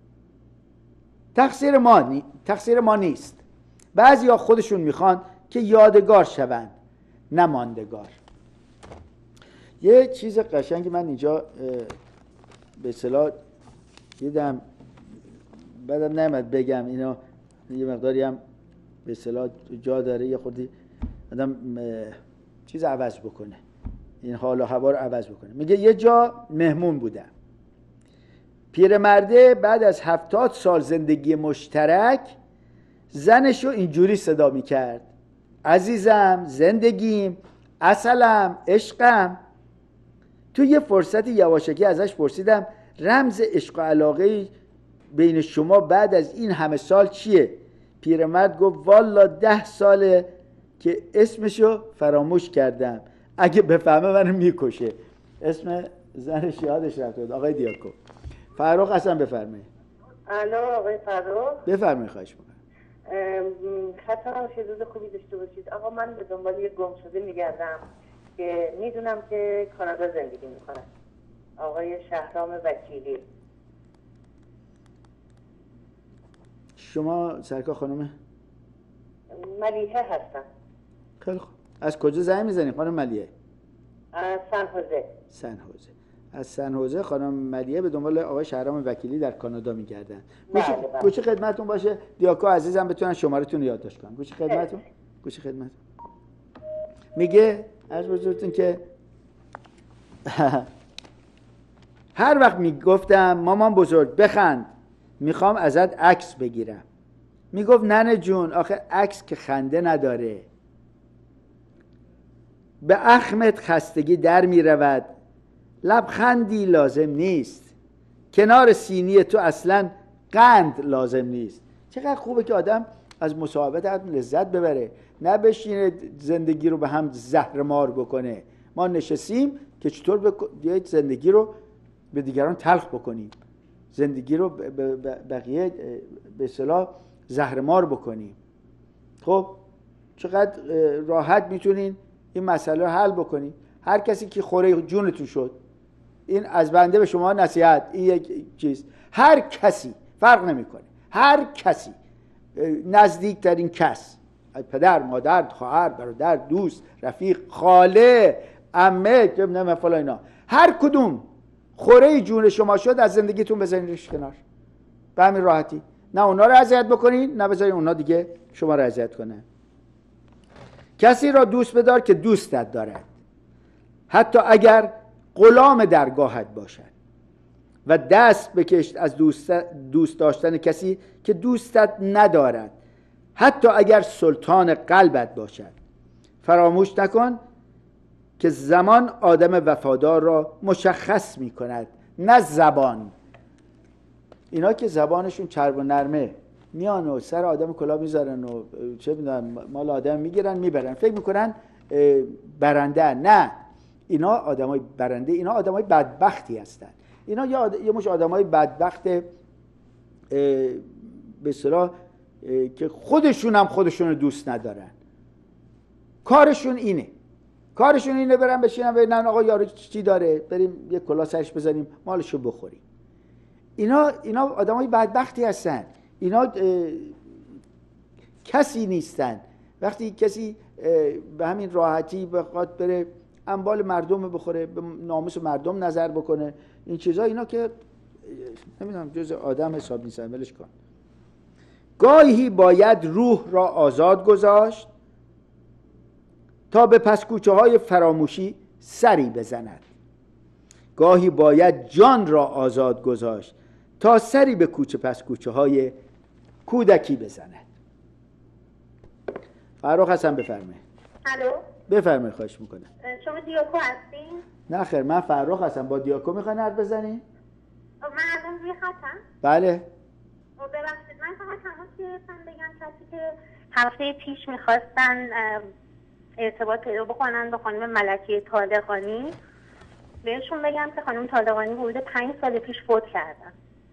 Speaker 3: تقصیر ما نیست. بعضیا خودشون میخوان که یادگار شوند نه ماندگار. یه چیز قشنگی من اینجا به اصطلاح دیدم بعدم نمیاد بگم اینا یه مقداری هم به اصطلاح جا داره یه خودی آدم چیز عوض بکنه، این حال و هوا رو عوض بکنه. میگه یه جا مهمون بودم، پیرمرده بعد از 70 سال زندگی مشترک زنشو اینجوری صدا میکرد: عزیزم، زندگیم، اصلم، عشقم. تو یه فرصتی یواشکی ازش پرسیدم رمز عشق و علاقه بین شما بعد از این همه سال چیه؟ پیرمرد گفت والا 10 ساله که اسمشو فراموش کردم، اگه بفهمه منو میکشه. اسم زنش یادش رفته بود. آقای دیاکو فرخ حسن بفرمایید.
Speaker 16: الو آقای فرخ
Speaker 3: بفرمایید. خواهش میکنم.
Speaker 16: خطرم روز خوبی داشته باشید. آقا من به دنبال یه گم شده میگردم که میدونم که کانادا زندگی میکنه. آقای شهرام وکیلی.
Speaker 3: شما سرکار خانم؟
Speaker 16: ملیحه هستم.
Speaker 3: خیلی خوب. از کجا زنگ میزنید خانم ملیحه؟
Speaker 16: از سن هوزه.
Speaker 3: سن هوزه. از سن هوزه خانم ملیحه به دنبال آقای شهرام وکیلی در کانادا میگردن. گوشی خدمتتون باشه. دیاکو عزیزم بتونن شماره‌تون رو یادداشت کنن. گوشی خدمتتون. گوشی خدمتتون. میگه عرض بزرگتون که هر وقت میگفتم مامان بزرگ بخند میخوام ازت عکس بگیرم، میگفت ننه جون آخه عکس که خنده نداره. به اخمت خستگی در میرود، لبخندی لازم نیست، کنار سینی تو اصلا قند لازم نیست. چقدر خوبه که آدم از مصاحبت لذت ببره، نه بشینه زندگی رو به هم زهرمار بکنه. ما نشستیم که چطور زندگی رو به دیگران تلخ بکنیم، زندگی رو بقیه به اصطلاح زهرمار بکنیم. خب چقدر راحت میتونین این مسئله رو حل بکنین. هر کسی که خوره جونتون شد، این از بنده به شما نصیحت، این یک چیز، هر کسی فرق نمیکنه، هر کسی، نزدیکترین کس، پدر، مادر، خواهر، برادر، دوست، رفیق، خاله، عمه، نه فلان اینا، هر کدوم خوره جون شما شد از زندگیتون بزنیدش کنار. به همین راحتی. نه اونا رو اذیت بکنین، نه بذارین اونا دیگه شما رو اذیت کنن. کسی را دوست بدار که دوستت دارد، حتی اگر غلام درگاهت باشد، و دست بکش از دوست داشتن کسی که دوستت ندارد، حتی اگر سلطان قلبت باشد. فراموش نکن که زمان آدم وفادار را مشخص می کند، نه زبان. اینا که زبانشون چرب و نرمه، میان و سر آدم کلاه میذارن و چه میدونن مال آدم میگیرن میبرن، فکر میکنن برنده. نه، اینا آدمای برنده، اینا آدمای بدبختی هستن. اینا یه مش آدمای بدبخت به اصطلاح که خودشون هم خودشون رو دوست ندارن. کارشون اینه برن بشینن ببینن آقا یارو چی داره، بریم یه کلاه سرش بزنیم مالشو بخوریم. اینا آدمای بدبختی هستن. اینا کسی نیستن. وقتی کسی به همین راحتی بخواد بره اموال مردم بخوره، به ناموس مردم نظر بکنه، این چیزا، اینا که نمیدونم جز آدم حساب نیستن، ولش کن. گاهی باید روح را آزاد گذاشت تا به پسکوچه های فراموشی سری بزند. گاهی باید جان را آزاد گذاشت تا سری به کوچه پسکوچه های کودکی بزند. فرخ حسن بفرمایید.
Speaker 16: الو
Speaker 3: بفرمایید. خواهش میکنم.
Speaker 16: شما دیاکو هستین؟
Speaker 3: نه خیر، من فرخ هستم. با دیاکو میخواین حرف بزنین؟
Speaker 16: من الان روی خطم؟
Speaker 3: بله.
Speaker 16: ببخشید من فقط تماس گرفتم بگم کسی که هفته پیش میخواستن ارتباط پیدا بکنن با خانم ملکه طالقانی، بهشون بگم که خانم طالقانی حدود 5 سال پیش فوت کردن.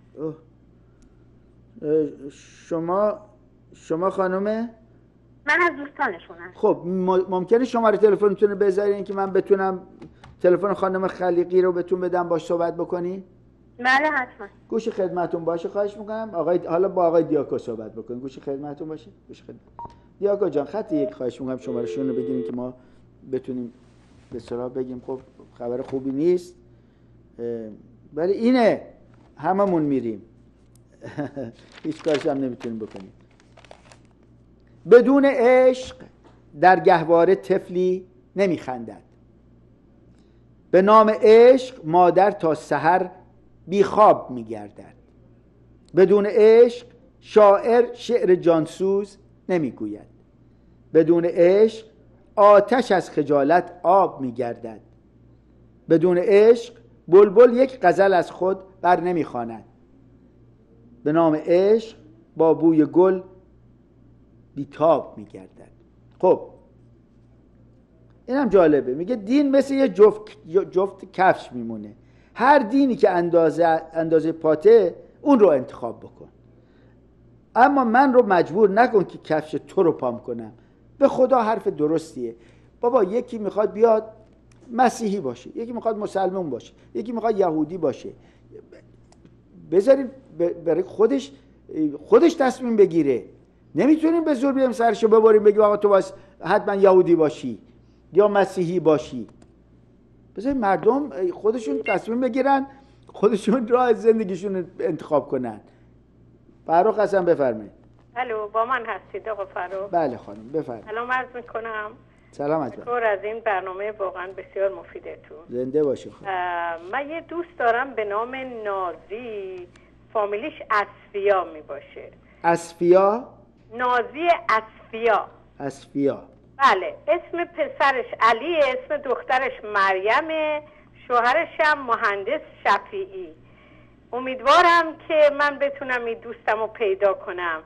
Speaker 3: شما خانومه؟
Speaker 16: من از دوستانشونم.
Speaker 3: خب ممکنه شماره تلفنتون رو بذارین که من بتونم تلفن خانم خلیقی رو بهتون بدم باش صحبت بکنی؟
Speaker 16: بله حتما.
Speaker 3: گوش خدمتتون باشه، خواهش میکنم. حالا با آقای دیاکو صحبت بکنین. گوش خدمتتون باشه. گوش خدمت. دیاکو جان خط یک خواهش میکنم شمارهشون رو بگیرین که ما بتونیم به اصطلاح بگیم خب خبر خوبی نیست، ولی اینه هممون میریم. هیچ کارش هم نمیتونیم بکنیم. بدون عشق در گهواره طفلی نمیخندد. به نام عشق مادر تا سحر بیخواب میگردد. بدون عشق شاعر شعر جانسوز نمیگوید. بدون عشق آتش از خجالت آب میگردد. بدون عشق بلبل یک غزل از خود بر نمیخواند. به نام عشق با بوی گل بیتاب میگردد. خب اینم جالبه، میگه دین مثل یه جفت کفش میمونه. هر دینی که اندازه پاته اون رو انتخاب بکن، اما من رو مجبور نکن که کفش تو رو پام کنم. به خدا حرف درستیه. بابا یکی میخواد بیاد مسیحی باشه، یکی میخواد مسلمان باشه، یکی میخواد یهودی باشه، بذاریم برای خودش تصمیم بگیره. نمیتونیم به زور بیاریم سرشو ببریم بگیم آقا تو باید حتما یهودی باشی یا مسیحی باشی. بذاریم مردم خودشون تصمیم بگیرن، خودشون راه زندگیشون انتخاب کنن. فرخ حسن بفرمایید.
Speaker 17: الو، با من هستید آقا فرخ؟
Speaker 3: بله خانم بفرمایید.
Speaker 17: سلام عرض میکنم.
Speaker 3: سلام علیکم.
Speaker 17: شکر از این برنامه واقعا بسیار مفیدتون.
Speaker 3: زنده باشی خانم.
Speaker 17: من یه دوست دارم به نام نازی، فامیلیش اصفیا می باشه.
Speaker 3: اصفیا؟
Speaker 17: نازی اصفیا.
Speaker 3: اصفیا.
Speaker 17: بله، اسم پسرش علی، اسم دخترش مریم، شوهرش هم مهندس شفیعی. امیدوارم که من بتونم این دوستم رو پیدا کنم.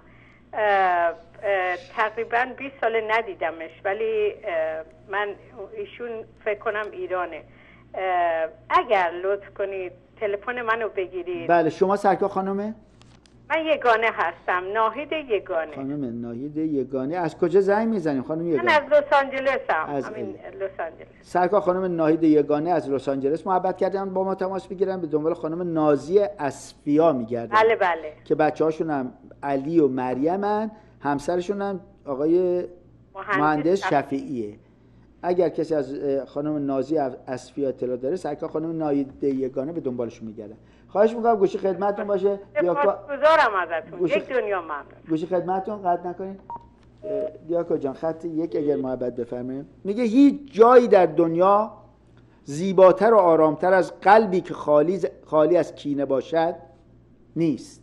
Speaker 17: تقریبا 20 سال ندیدمش، ولی من ایشون فکر کنم ایرانه. اگر لطف کنید تلفن منو بگیرید.
Speaker 3: بله، شما سرکار خانومه؟
Speaker 17: من یگانه هستم، ناهید یگانه.
Speaker 3: خانم ناهید یگانه. از کجا زنگ میزنیم خانم یگانه؟
Speaker 17: من از لس آنجلسم. همین لس آنجلس.
Speaker 3: سرکار خانم ناهید یگانه از لس آنجلس محبت کردن با ما تماس بگیرن. به دنبال خانم نازی اصفیا میگردن.
Speaker 17: بله بله.
Speaker 3: که بچه‌هاشون هم علی و مریمن، همسرشون هم آقای مهندس شفیعیه. اگر کسی از خانم نازی اصفیا اطلاع داره، سرکار خانم ناهید یگانه به دنبالشون میگردن. خواهش میکنم گوشی خدمتتون باشه.
Speaker 17: سپاسگزارم ازتون. یک دنیا ممنون.
Speaker 3: گوشی خدمتتون، قطع نکنید. دیاکو جان خط 1 اگر محبت بفرمایید. میگه هیچ جایی در دنیا زیباتر و آرامتر از قلبی که خالی از کینه باشد نیست.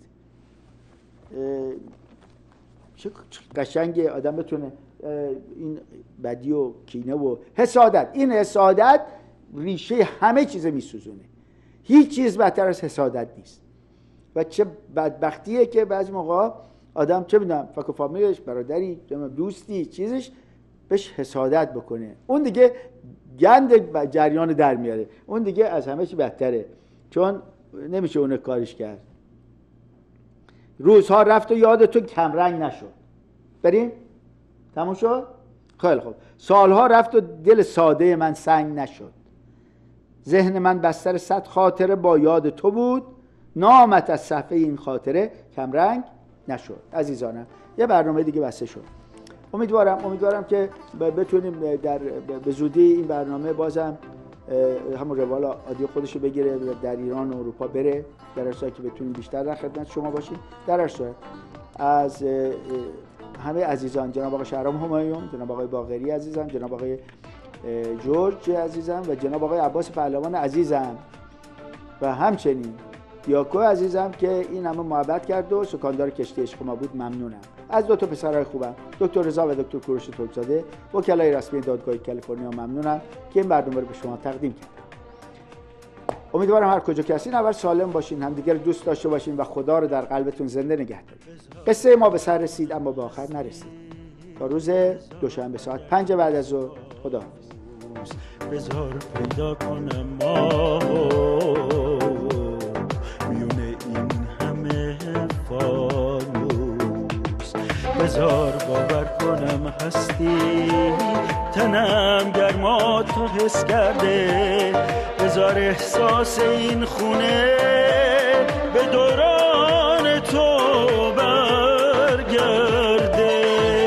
Speaker 3: چه قشنگه آدم بتونه این بدی و کینه و حسادت، این حسادت ریشه همه چیز میسوزونه. هیچ چیز بدتر از حسادت نیست. و چه بدبختیه که بعضی موقع آدم چه میدونم فک و فامیلش، برادری، دوستی، چیزش بهش حسادت بکنه، اون دیگه گند جریان در میاره، اون دیگه از همه چی بدتره، چون نمیشه اون کارش کرد. روزها رفت و یاد تو کمرنگ نشد. بریم؟ تموم شد؟ خیلی خوب. سالها رفت و دل ساده من سنگ نشد. ذهن من بستر 100 خاطره با یاد تو بود، نامت از صفحه این خاطره کمرنگ نشد. عزیزانم یه برنامه دیگه بسته شد. امیدوارم که بتونیم به زودی این برنامه بازم همون روال عادی خودشو بگیره، در ایران و اروپا بره، در اصل که بتونیم بیشتر در خدمت شما باشیم. در اصل از همه عزیزان، جناب آقای شهرام همایون، جناب آقای باقری عزیزم، جناب آقای جورج عزیزم و جناب آقای عباس پهلوان عزیزم و همچنین دیاکو عزیزم که این همه محبت کرد و سکاندار کشتی عشق ما بود، ممنونم. از دو تا پسرای خوبم، دکتر رضا و دکتر کوروش ترکزاده، وکلای رسمی دادگاه کالیفرنیا، ممنونم که این برنامه رو به شما تقدیم کردم. امیدوارم هر کجا که هستین اول سالم باشین، همدیگر دوست داشته باشین و خدا رو در قلبتون زنده نگه دارین. قصه ما به سر رسید اما به آخر نرسید. تا روز دوشنبه ساعت 5 بعد از ظهر. خدا
Speaker 18: بذار پیدا کنم ما میونه این همه فانوس، بذار باور کنم هستی، تنم گرما تو حس کرده، بذار احساس این خونه به دوران تو برگرده.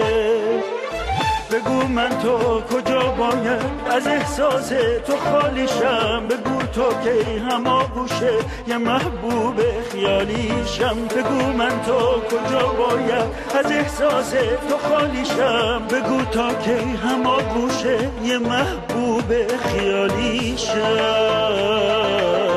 Speaker 18: بگو من تو کجا باید از احساس تو خالیشم، بگو تو که هماگوشه یه محبوب خیالیشم. بگو من تا کجا باید از احساس تو خالیشم. بگو تا کی هماغوشه یه محبوب خیالیشم.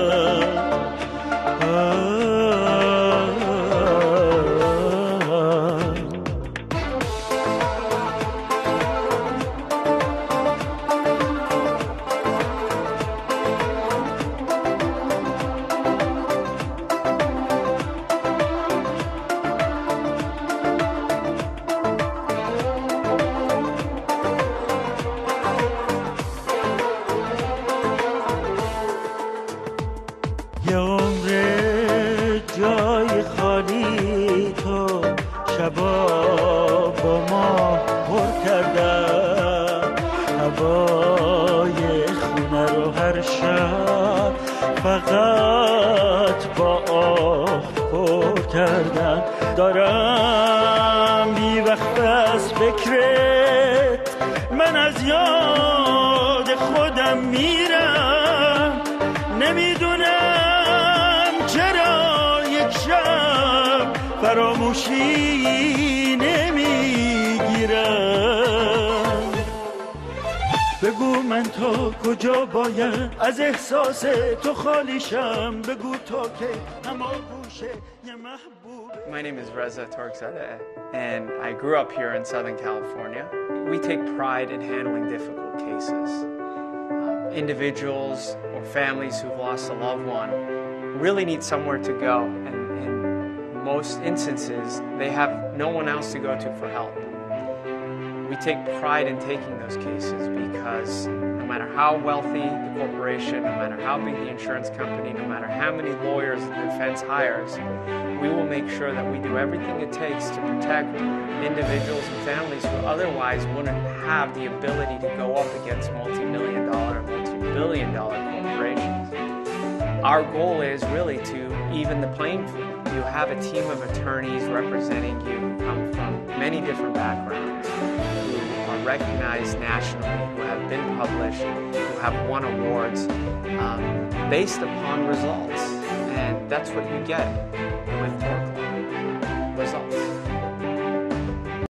Speaker 18: یه عمر جای خالی تو شبا با ما پر کردم. هوای خونه رو هر شب فقط با آه پر کردم. دارم بی وقت از فکرت من از یاد خودم میرم. نمیدونم چرا یک شب فراموشی نمیگیرم. بگو من تا کجا باید از احساس تو خالیشم. بگو تا که هماغوشه یه محبوب.
Speaker 1: My name is Reza Torkzadeh, and I grew up here in Southern California. We take pride in handling difficult cases. Individuals or families who've lost a loved one really need somewhere to go, and in most instances, they have no one else to go to for help. We take pride in taking those cases because no matter how wealthy the corporation, no matter how big the insurance company, no matter how many lawyers the defense hires, we will make sure that we do everything it takes to protect individuals and families who otherwise wouldn't have the ability to go up against multi-million-dollar and multi-billion-dollar corporations. Our goal is really to even the playing field. You have a team of attorneys representing you who come from many different backgrounds, who are recognized nationally, who have been published, who have won awards based upon results. And that's what you get with